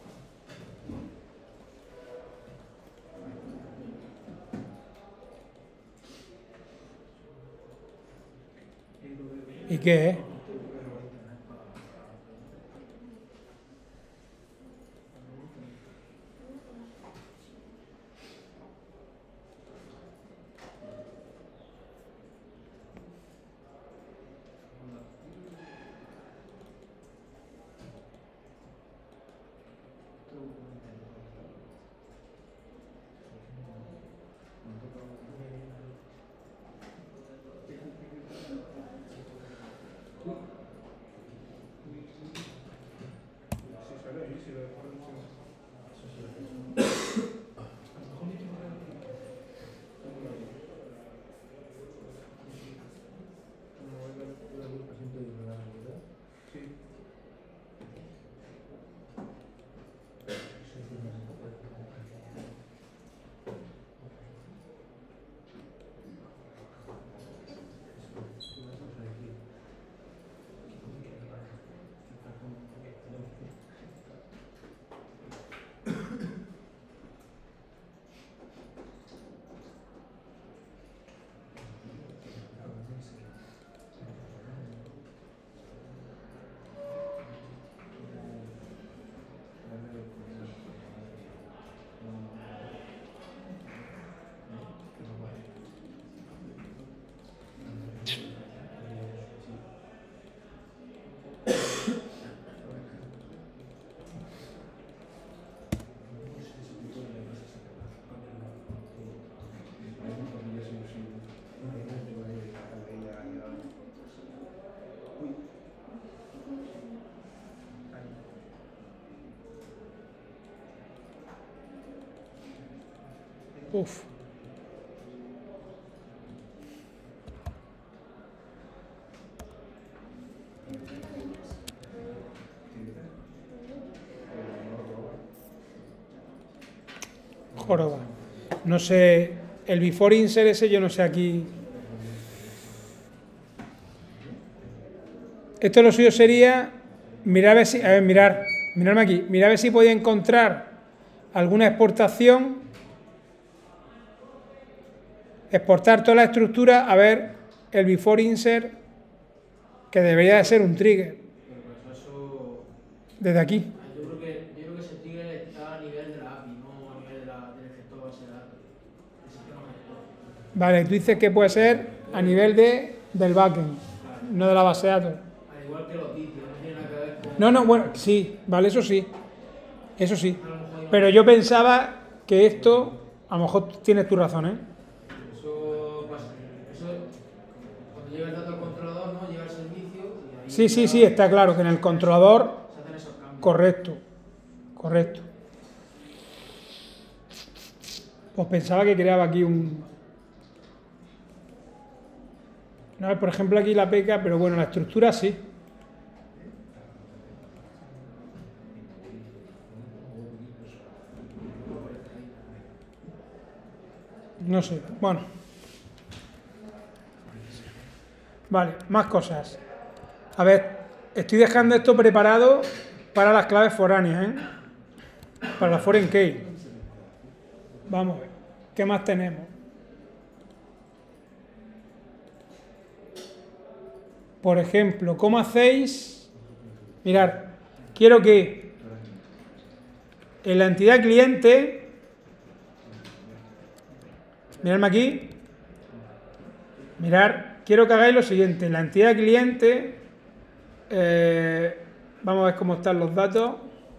¿Y qué es? Uf. Joroba. No sé, el before insert ese yo no sé aquí. Esto lo suyo sería mirar a ver si, miradme aquí, mirar a ver si podía encontrar alguna exportación, exportar toda la estructura, a ver el before insert, que debería de ser un trigger. Desde aquí. Yo creo que ese trigger está a nivel de la API, no a nivel del gestor base de datos. El sistema gestor. Vale, tú dices que puede ser a nivel del backend, no de la base de datos. Al igual que los vídeos, no tiene nada que ver con... No, bueno, sí, vale, eso sí. Eso sí. Pero yo pensaba que esto, a lo mejor tienes tu razón, ¿eh? Eso cuando llega el dato al controlador, ¿no? Llega el servicio y ahí... Sí, está claro que en el controlador... Se hacen esos cambios. Correcto. Pues pensaba que creaba aquí un... No, por ejemplo aquí la peca, pero bueno, la estructura sí. No sé, bueno. Vale, más cosas. A ver, estoy dejando esto preparado para las claves foráneas, ¿eh? Para la foreign key. Vamos a ver, ¿qué más tenemos? Por ejemplo, ¿cómo hacéis? Mirad, quiero que en la entidad cliente, miradme aquí, mirad, quiero que hagáis lo siguiente. En la entidad cliente, vamos a ver cómo están los datos.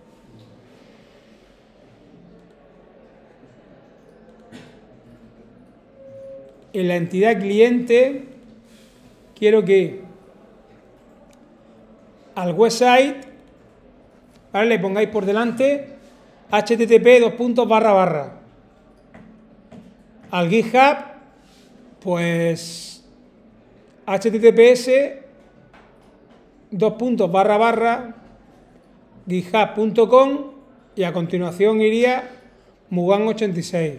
En la entidad cliente, quiero que al website, ¿vale?, le pongáis por delante http://. Al GitHub, pues https://github.com y a continuación iría Mugan86.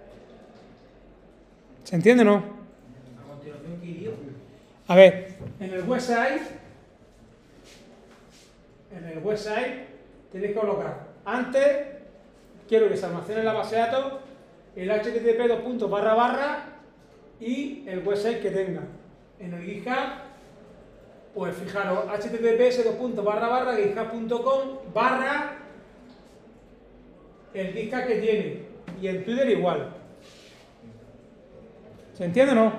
¿Se entiende o no? A continuación, ¿qué idioma? A ver, en el website tenéis que colocar antes, quiero que se almacene en la base de datos el http:// y el website que tenga. En el GitHub, pues fijaros, https://github.com el GitHub que tiene, y en Twitter igual. ¿Se entiende o no?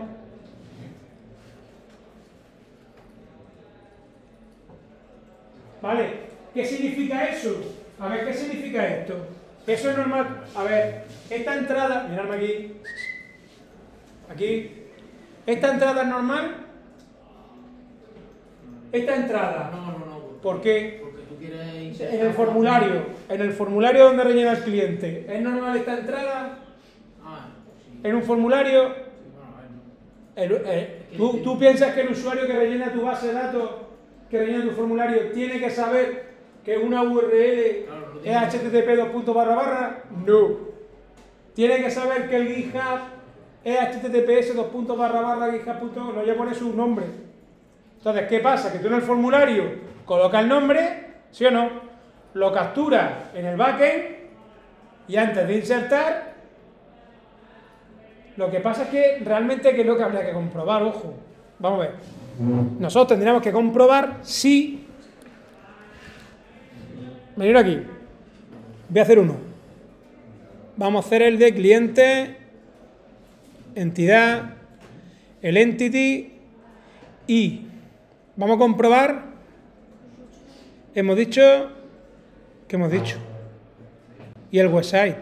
¿Vale? ¿Qué significa eso? A ver, ¿qué significa esto? Eso es normal. A ver, esta entrada, miradme aquí. Aquí. ¿Esta entrada es normal? Esta entrada. No. ¿Por qué? Porque tú quieres insertar... En el formulario donde rellena el cliente. ¿Es normal esta entrada? Sí. En un formulario. Sí, bueno, a ver. ¿Tú piensas que el usuario que rellena tu base de datos, que rellena tu formulario, tiene que saber que una URL es http://? No. Tiene que saber que el GitHub es https://github.com, no, ya pone su nombre. Entonces, ¿qué pasa? Que tú en el formulario colocas el nombre, ¿sí o no? Lo capturas en el backend y antes de insertar, lo que pasa es que realmente, ¿qué es lo que habría que comprobar? Ojo, vamos a ver. Nosotros tendríamos que comprobar si... Venid aquí. Voy a hacer uno. Vamos a hacer el de cliente, entidad, el entity y vamos a comprobar. Hemos dicho... ¿Qué hemos dicho? Y el website.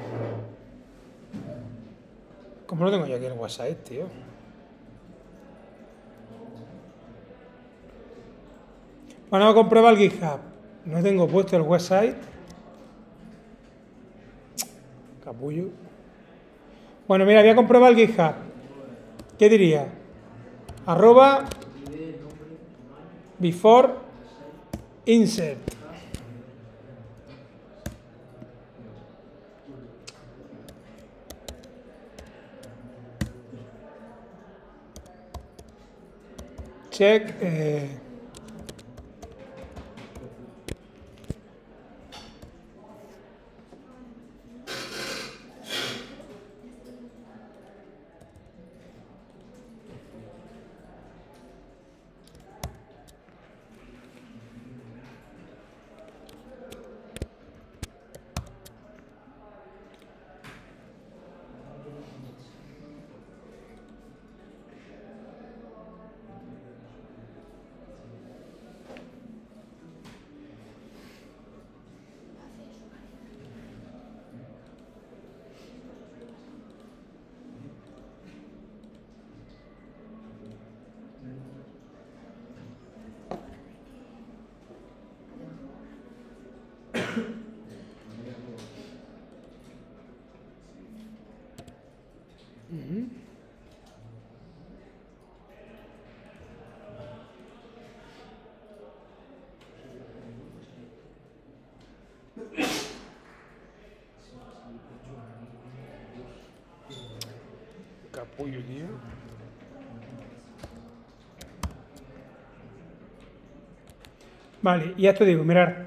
¿Cómo lo tengo yo aquí el website, tío? Bueno, vamos a comprobar el GitHub. No tengo puesto el website. Capullo. Bueno, mira, voy a comprobar el GitHub. ¿Qué diría? @before insert. Check. Uy, tío. Vale, y esto digo, mirad.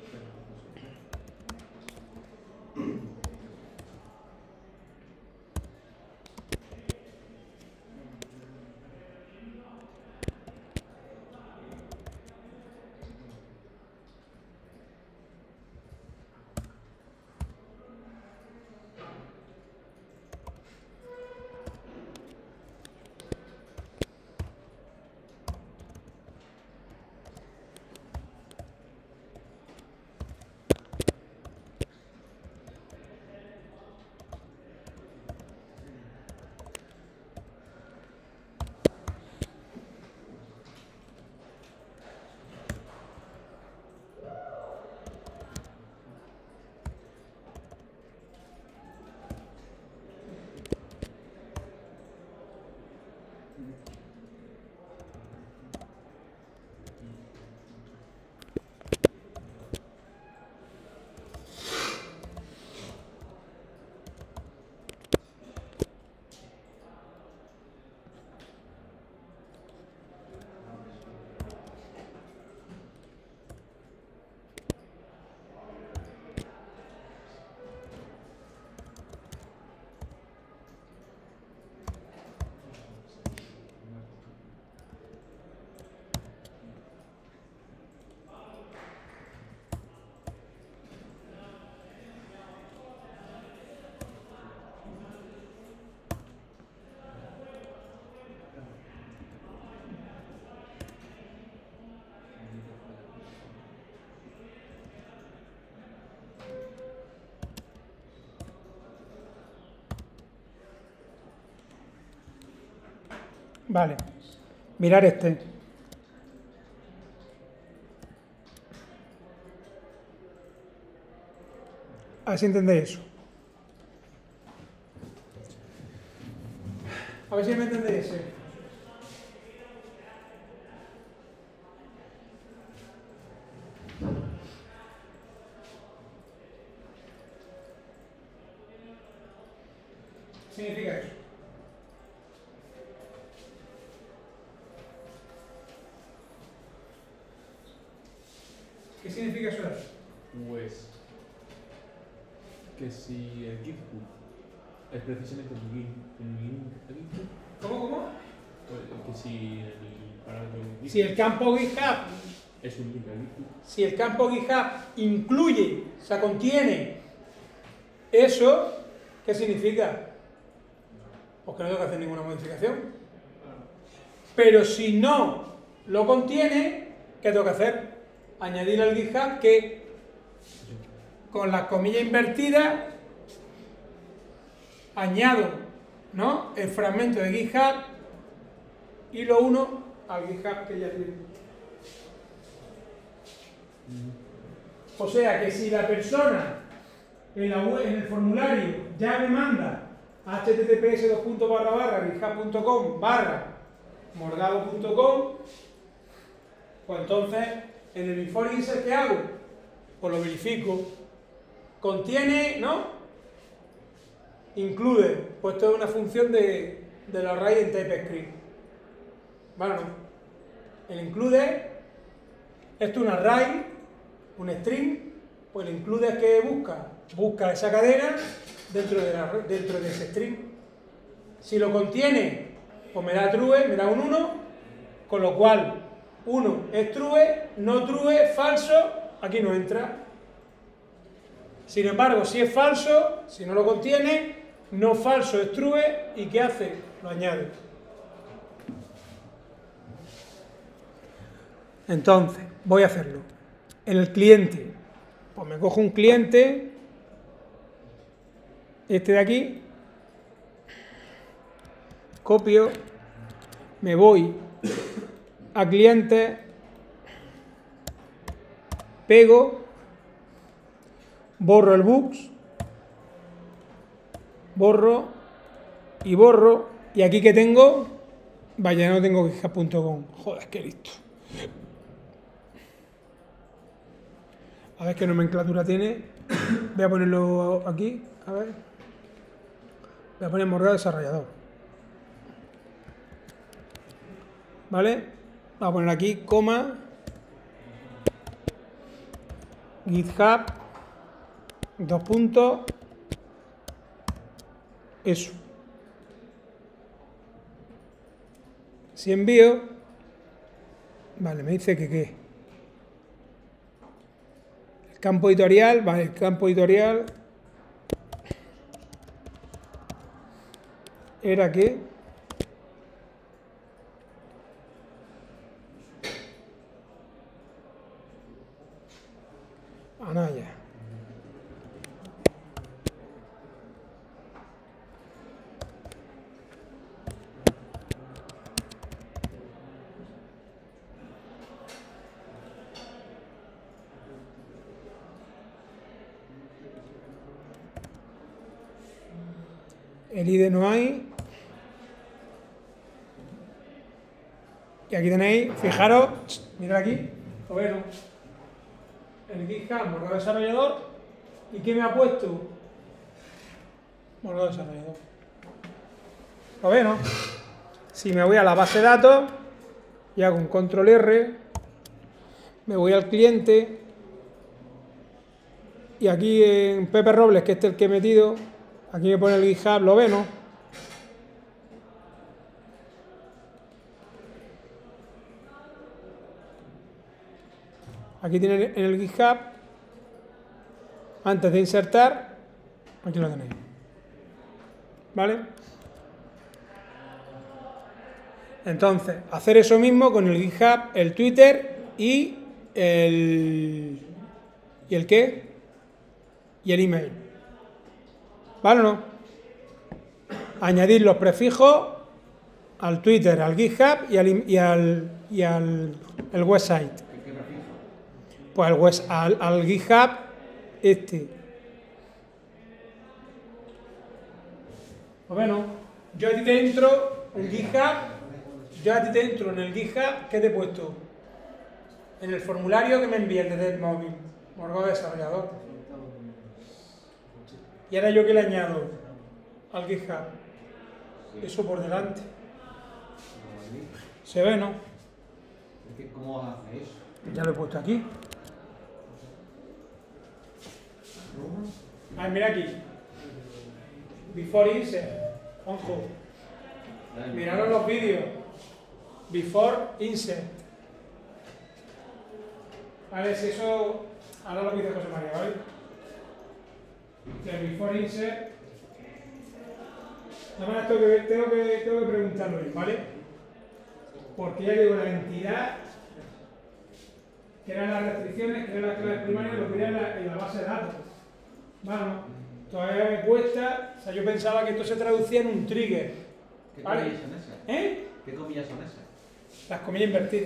Vale, mirar este. A ver si entendéis eso. A ver si me entendéis ese. ¿Qué significa eso? ¿Qué significa eso? Pues que si el GitHub es precisamente un link de GitHub, ¿Cómo? pues que si el parámetro GitHub Si el campo GitHub, es un link a GitHub, si el campo GitHub incluye, o sea, contiene eso, ¿qué significa? Pues que no tengo que hacer ninguna modificación. Pero si no lo contiene, ¿qué tengo que hacer? Añadir al GitHub que con las comillas invertidas añado, ¿no?, el fragmento de GitHub y lo uno al GitHub que ya tiene. O sea que si la persona en la web, en el formulario ya me manda https://github.com/morgado.com, pues entonces en el before insert que hago, pues lo verifico. Contiene, ¿no? Include, pues esto es una función del array en TypeScript. Bueno, el include, esto es un array, un string, pues el include es que busca esa cadena dentro de ese string. Si lo contiene, pues me da true, me da un 1, con lo cual 1 es true, no true, falso, aquí no entra. Sin embargo, si es falso, si no lo contiene, no falso es true, ¿y qué hace? Lo añade. Entonces, voy a hacerlo. En el cliente, pues me cojo un cliente, este de aquí, copio, me voy a cliente, pego, borro el books, borro, y aquí que tengo, vaya, no tengo github.com, joder, qué listo. A ver qué nomenclatura tiene, voy a ponerlo aquí, a ver, voy a poner Morgado desarrollador. ¿vale? Vamos a poner aquí, coma, GitHub, 2 puntos, eso. Si envío, vale, me dice que qué. El campo editorial, vale, el campo editorial era que Anaya. El ID no hay. Y aquí tenéis, fijaros, mirad aquí, bueno, el GitHub, motor desarrollador. ¿Y qué me ha puesto? Motor desarrollador. ¿Lo ven, no? Si me voy a la base de datos y hago un control R, me voy al cliente y aquí en Pepe Robles, que este es el que he metido, aquí me pone el GitHub, ¿lo ven, no? Aquí tiene en el GitHub, antes de insertar, aquí lo tenéis. ¿Vale? Entonces, hacer eso mismo con el GitHub, el Twitter y el... ¿Y el qué? Y el email. ¿Vale o no? Añadir los prefijos al Twitter, al GitHub y al website. Pues al GitHub este. O bueno, yo a ti te entro en el GitHub, ¿qué te he puesto? En el formulario que me envías desde el móvil, motor desarrollador. Y ahora yo que le añado al GitHub, eso por delante. ¿Se ve, no? ¿Cómo hace eso? Ya lo he puesto aquí. Ah, mira aquí. Before insert. Ojo. Miraros los vídeos. Before insert. Vale, si eso. Ahora lo que dice José María, ¿vale? El before insert. Nada más tengo que preguntarlo bien, ¿vale? Porque ya digo, la entidad, que eran las restricciones, que eran las claves primarias, lo quería en la base de datos. Bueno, todavía me cuesta, o sea, yo pensaba que esto se traducía en un trigger. ¿Qué ¿Vale? comillas son esas? ¿Eh? ¿Qué comillas son esas? Las comillas invertidas.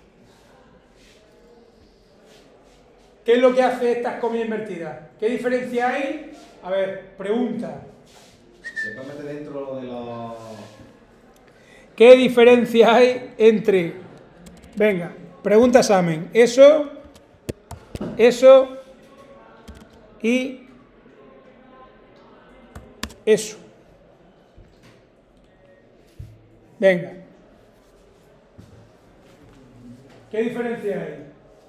¿Qué es lo que hace estas comillas invertidas? ¿Qué diferencia hay? A ver, pregunta. Se puede meter dentro de los... ¿Qué diferencia hay entre... Venga, pregunta examen. Eso y eso. Venga. ¿Qué diferencia hay?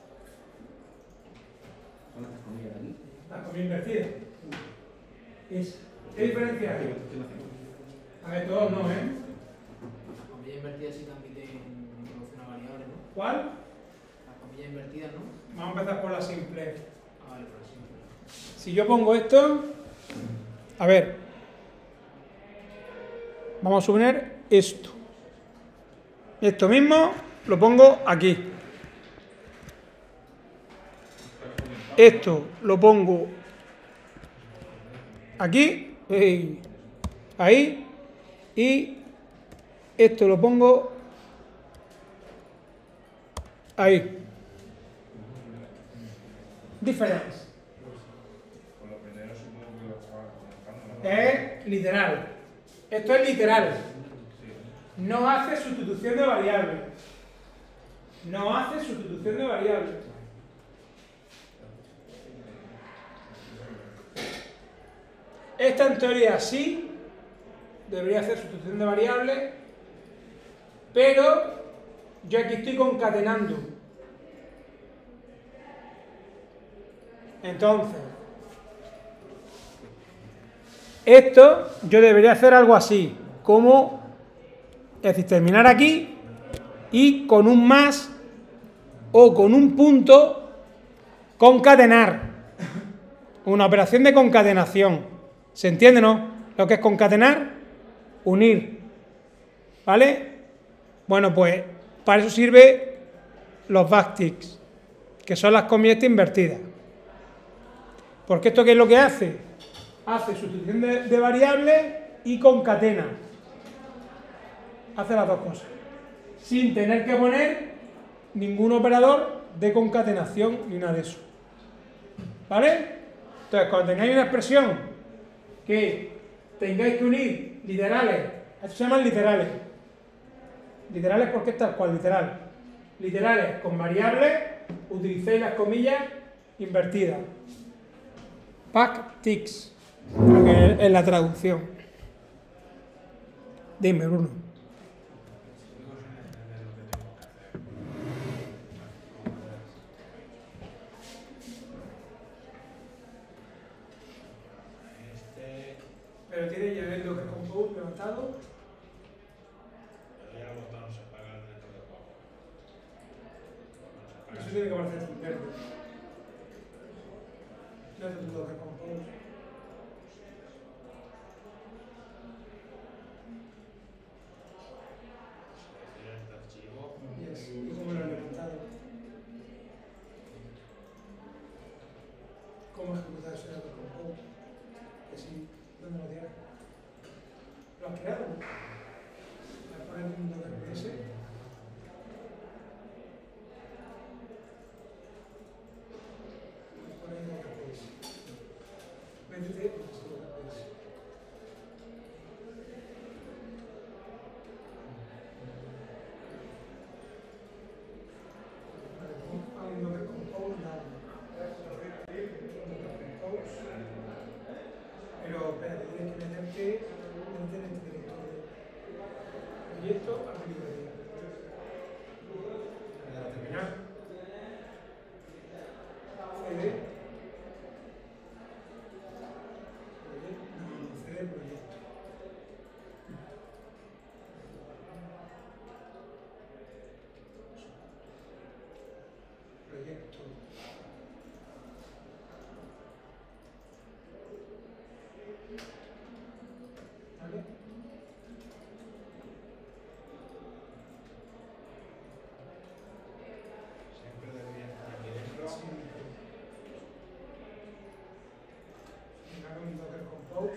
¿Son estas comillas aquí? Las comillas invertidas. ¿Qué diferencia hay? A ver, todos no, ¿eh? Las comillas invertidas sí también tienen introducción a variables, ¿no? ¿Cuál? Las comillas invertidas, ¿no? Vamos a empezar por la simple. Ah, vale, por la simple. Si yo pongo esto, a ver, vamos a suponer esto. Esto mismo lo pongo aquí. Esto lo pongo aquí, ahí, y esto lo pongo ahí. Difference. Por lo primero supongo que lo estaba comentando, ¿no? Es literal. Esto es literal. No hace sustitución de variables. No hace sustitución de variables. Esta en teoría sí debería hacer sustitución de variables, pero Yo aquí estoy concatenando. Entonces, esto yo debería hacer algo así, como, es decir, terminar aquí y con un más o con un punto concatenar. Una operación de concatenación. ¿Se entiende, no? Lo que es concatenar, unir. ¿Vale? Bueno, pues para eso sirve los backticks, que son las comillas invertidas. Porque esto, ¿qué es lo que hace? Hace sustitución de variables y concatena. Hace las dos cosas. Sin tener que poner ningún operador de concatenación ni nada de eso. ¿Vale? Entonces, cuando tengáis una expresión que tengáis que unir literales, estos se llaman literales. Literales porque es tal cual, literal. Literales con variables, utilicéis las comillas invertidas. Backticks, creo que es la traducción. Dime, Bruno. Pero tiene ya el Docker Compose levantado. Eso tiene que aparecer en verde. No es el Docker Compose. Yes. ¿Y cómo lo han levantado? ¿Cómo ejecutar ese Docker Compose? Que sí. ¿Dónde lo tienes? ¿Lo has creado? ¿Le pones un Docker PS? Métete en este Docker PS. Vale, pon un Docker Compose, nada. Docker Compose. Pero espérate, tienes que meterte en este directorio. Proyecto, librería. Para terminar. CD. CD proyecto. Proyecto. ¿Vale? Siempre debería estar aquí dentro. Sí. Venga, con Docker Compose.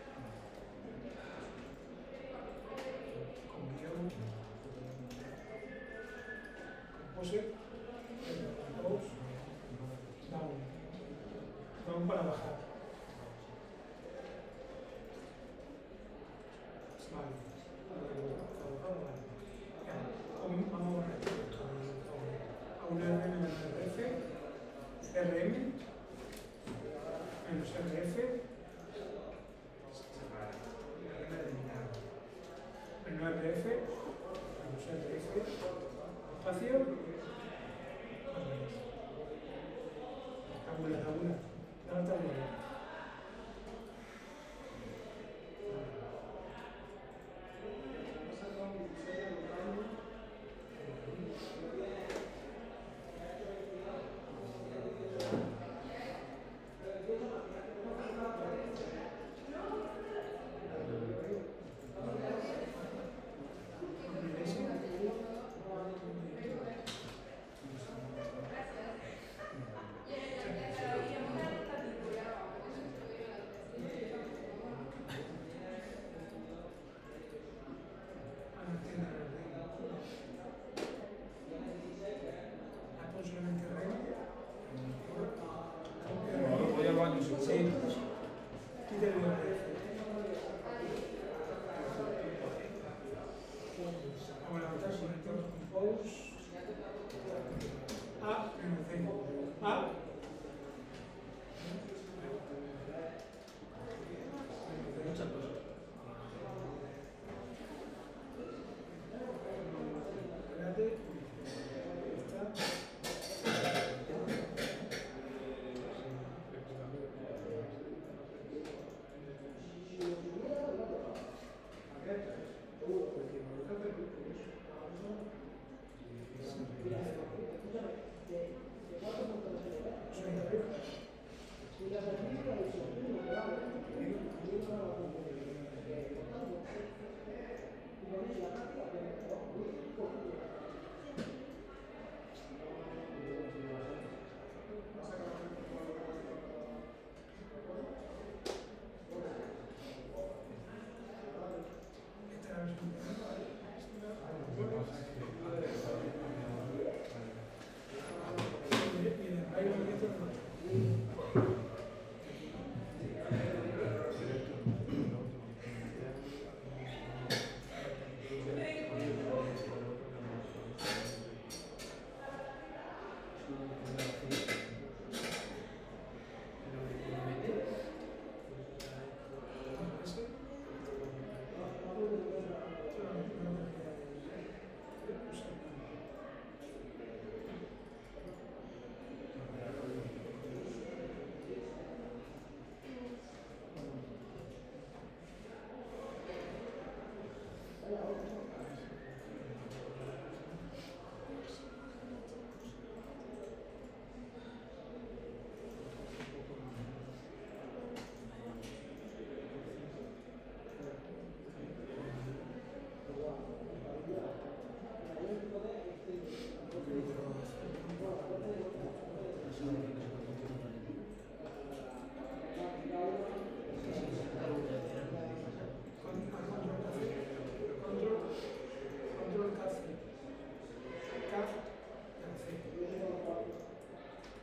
Con guión. Compose. Compose. Down. Down para bajar. Vale. Vamos a repetir esto. A un RM menos RF, RM menos RF, menos RF, menos RF, espacio, tabula, tabula, dame tabula. Voy al baño, seguro. Sí. Quítale el RF. Vamos a levantar sobre Docker Compose. A menos C. A. Muchas cosas. Espérate.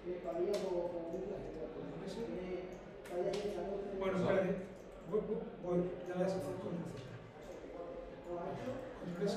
Bueno, espérate. Voy, ya voy a hacer control C.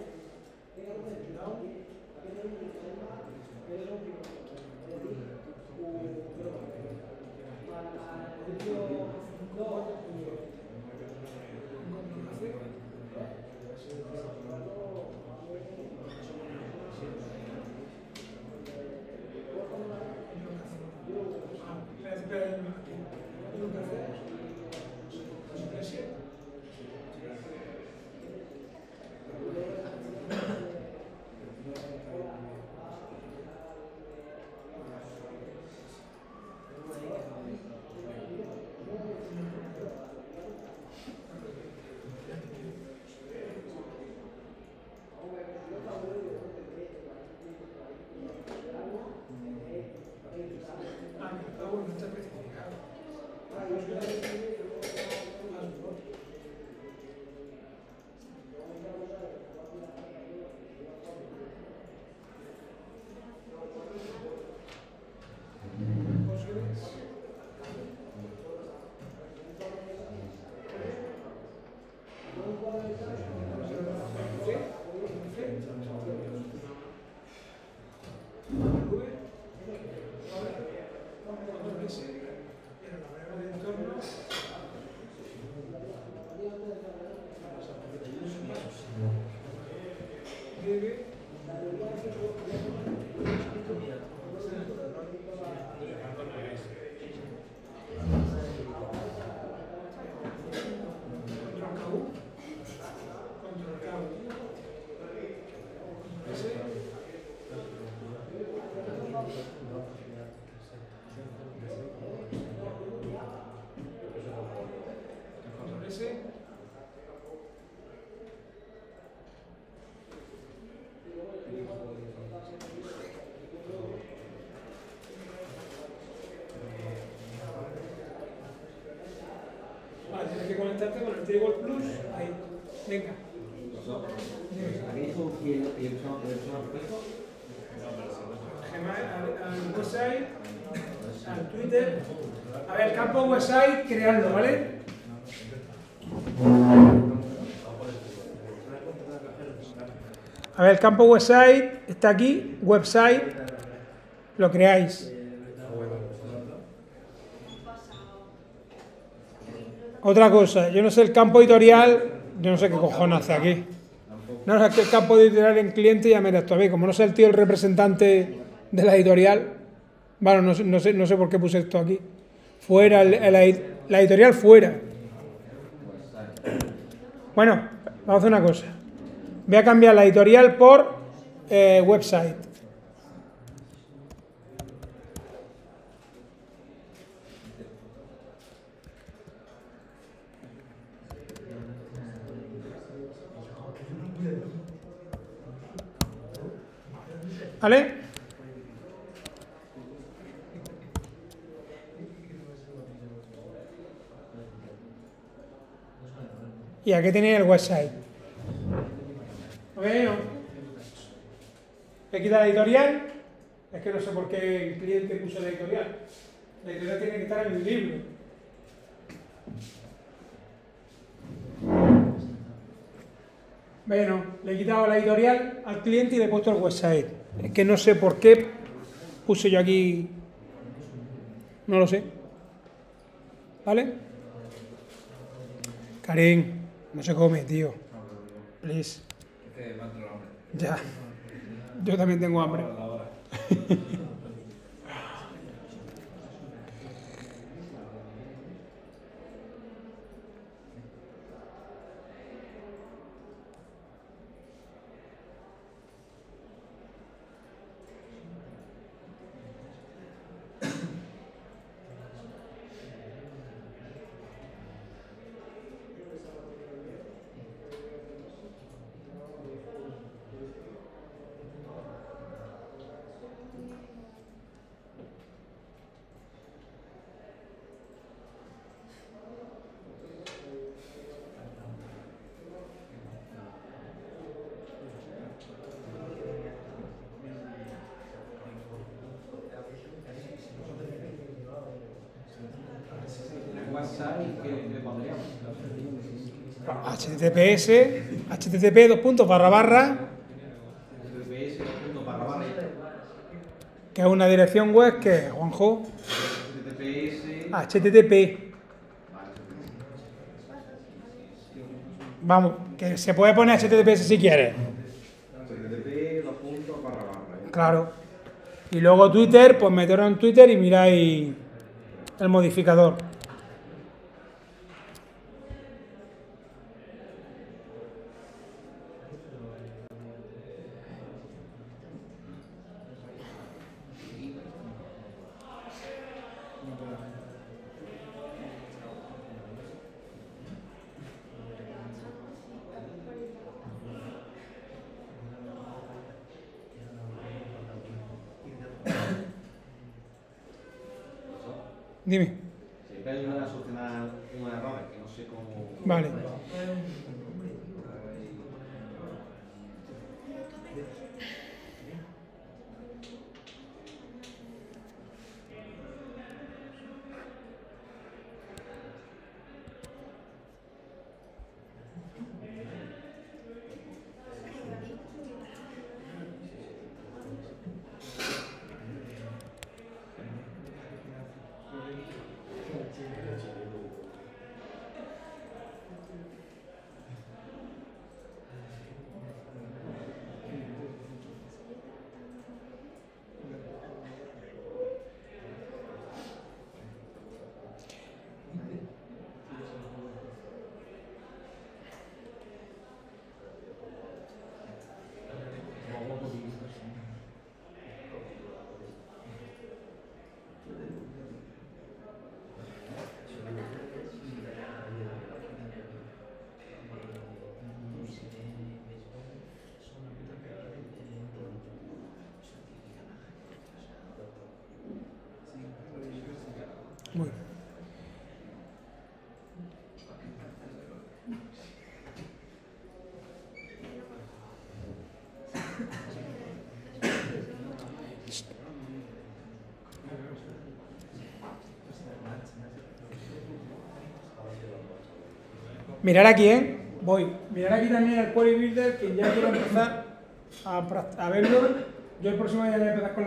Tienes que conectarte con el Table Plus. Ahí. Venga. Al website, al Twitter. A ver, el campo website, crearlo, ¿vale? A ver, el campo website está aquí, website, lo creáis. Otra cosa, yo no sé el campo editorial, yo no sé qué cojones hace aquí. No sé el campo editorial en cliente, ya me esto a mí, como no sé el tío el representante de la editorial, bueno, no sé por qué puse esto aquí. Fuera, la editorial fuera. Bueno, vamos a hacer una cosa. Voy a cambiar la editorial por website. ¿Vale? Y aquí tenéis el website. Bueno, he quitado la editorial. Es que no sé por qué el cliente puso la editorial. La editorial tiene que estar en el libro. Bueno, le he quitado la editorial al cliente y le he puesto el website. Es que no sé por qué puse yo aquí. No lo sé. ¿Vale? Karim, no se come, tío. Please. Ya. Yo también tengo hambre. anexar y que le pondríamos. https:// que es una dirección web que, Juanjo, http. Vamos, que se puede poner https si quieres. Claro. Y luego Twitter, pues meteros en Twitter y miráis el modificador. Dime. Siempre ayuda a solucionar unos errores que no sé cómo. Vale. Muy bien. Mirar aquí, voy. Mirar aquí también el Query Builder, que ya quiero empezar a verlo. Yo el próximo día voy a empezar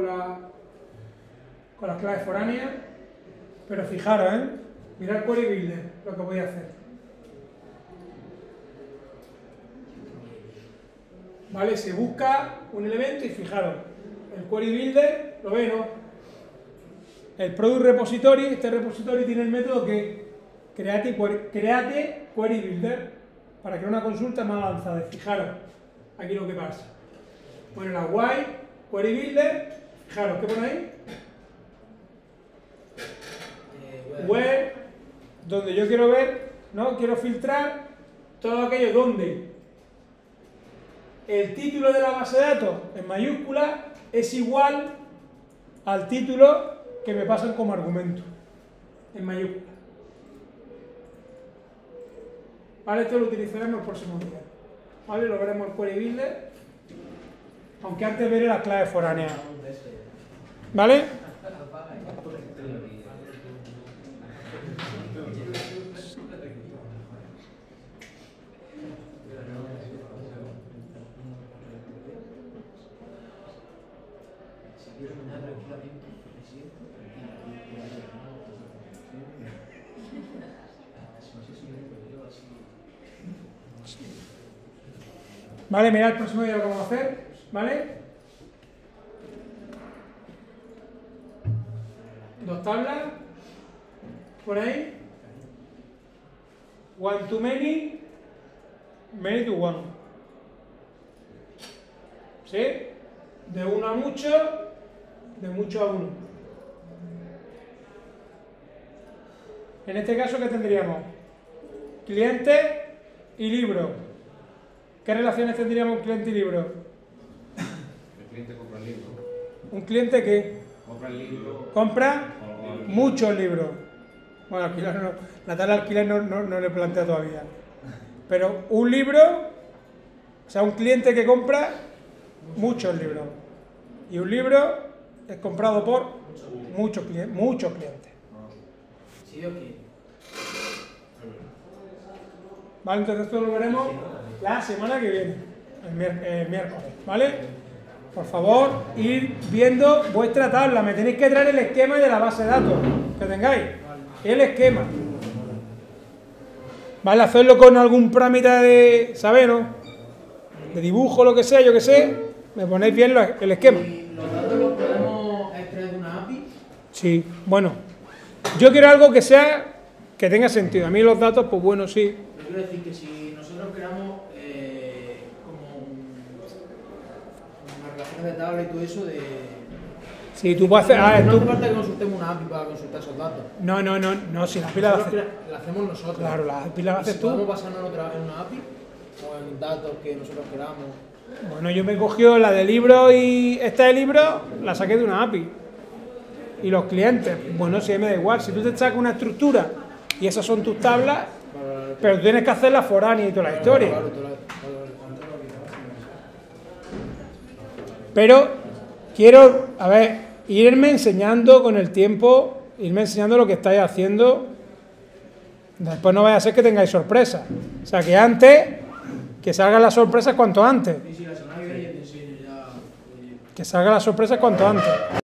con las claves foráneas. Pero fijaros, mirad Query Builder, lo que voy a hacer. Vale, se busca un elemento y fijaros, el Query Builder, ¿lo veis, no? El Product Repository, este repository tiene el método que create Query Builder para crear una consulta más avanzada. Fijaros, aquí lo que pasa. Bueno, la white Query Builder, fijaros, ¿qué pone ahí? Web, donde yo quiero ver, ¿no? Quiero filtrar todo aquello donde el título de la base de datos en mayúscula es igual al título que me pasan como argumento en mayúscula. Vale, esto lo utilizaremos el próximo día. Vale, lo veremos en Query Builder, aunque antes veré las claves foráneas. ¿Vale? Vale, mirad el próximo día lo que vamos a hacer, ¿vale? 2 tablas, por ahí. One to many, many to one. ¿Sí? De uno a mucho, de mucho a uno. En este caso, ¿qué tendríamos? Cliente y libro. ¿Qué relaciones tendríamos un cliente y libro? El cliente compra el libro. ¿Un cliente qué? Compra el libro. Compra muchos libros. Bueno, alquiler no, la tabla de alquiler no le planteo todavía. Pero un libro, o sea, un cliente que compra muchos libros. Y un libro es comprado por muchos clientes. ¿Sí o qué? ¿vale? Entonces esto lo veremos la semana que viene, el miércoles, ¿vale? Por favor, ir viendo vuestra tabla. Me tenéis que traer el esquema de la base de datos que tengáis. El esquema. ¿Vale? Hacerlo con algún parámetro de, ¿sabes, no? De dibujo, lo que sea, yo que sé. Me ponéis bien el esquema. ¿Y los datos los podemos extraer de una API? Sí, bueno. Yo quiero algo que sea, que tenga sentido. A mí los datos, pues bueno, sí. Yo quiero decir que si nosotros creamos como una relación de tabla y todo eso de... Sí, tú puedes hacer... A ver, no tú... hace falta que consultemos una API para consultar esos datos. No, si la pila la haces... La hacemos nosotros. Claro, la pila la haces si tú. ¿Podemos basarnos en una API? ¿O en datos que nosotros queramos? Bueno, yo me he cogido la de libros y esta de libros la saqué de una API. Y los clientes, bueno, si me da igual. Si tú te sacas una estructura y esas son tus tablas, pero tú tienes que hacer la foránea y toda la historia. Pero quiero, a ver, irme enseñando con el tiempo, irme enseñando lo que estáis haciendo. Después no vaya a ser que tengáis sorpresas. O sea, que antes, que salgan las sorpresas cuanto antes. Sí, la semana que viene te enseño ya. Que salgan las sorpresas cuanto antes.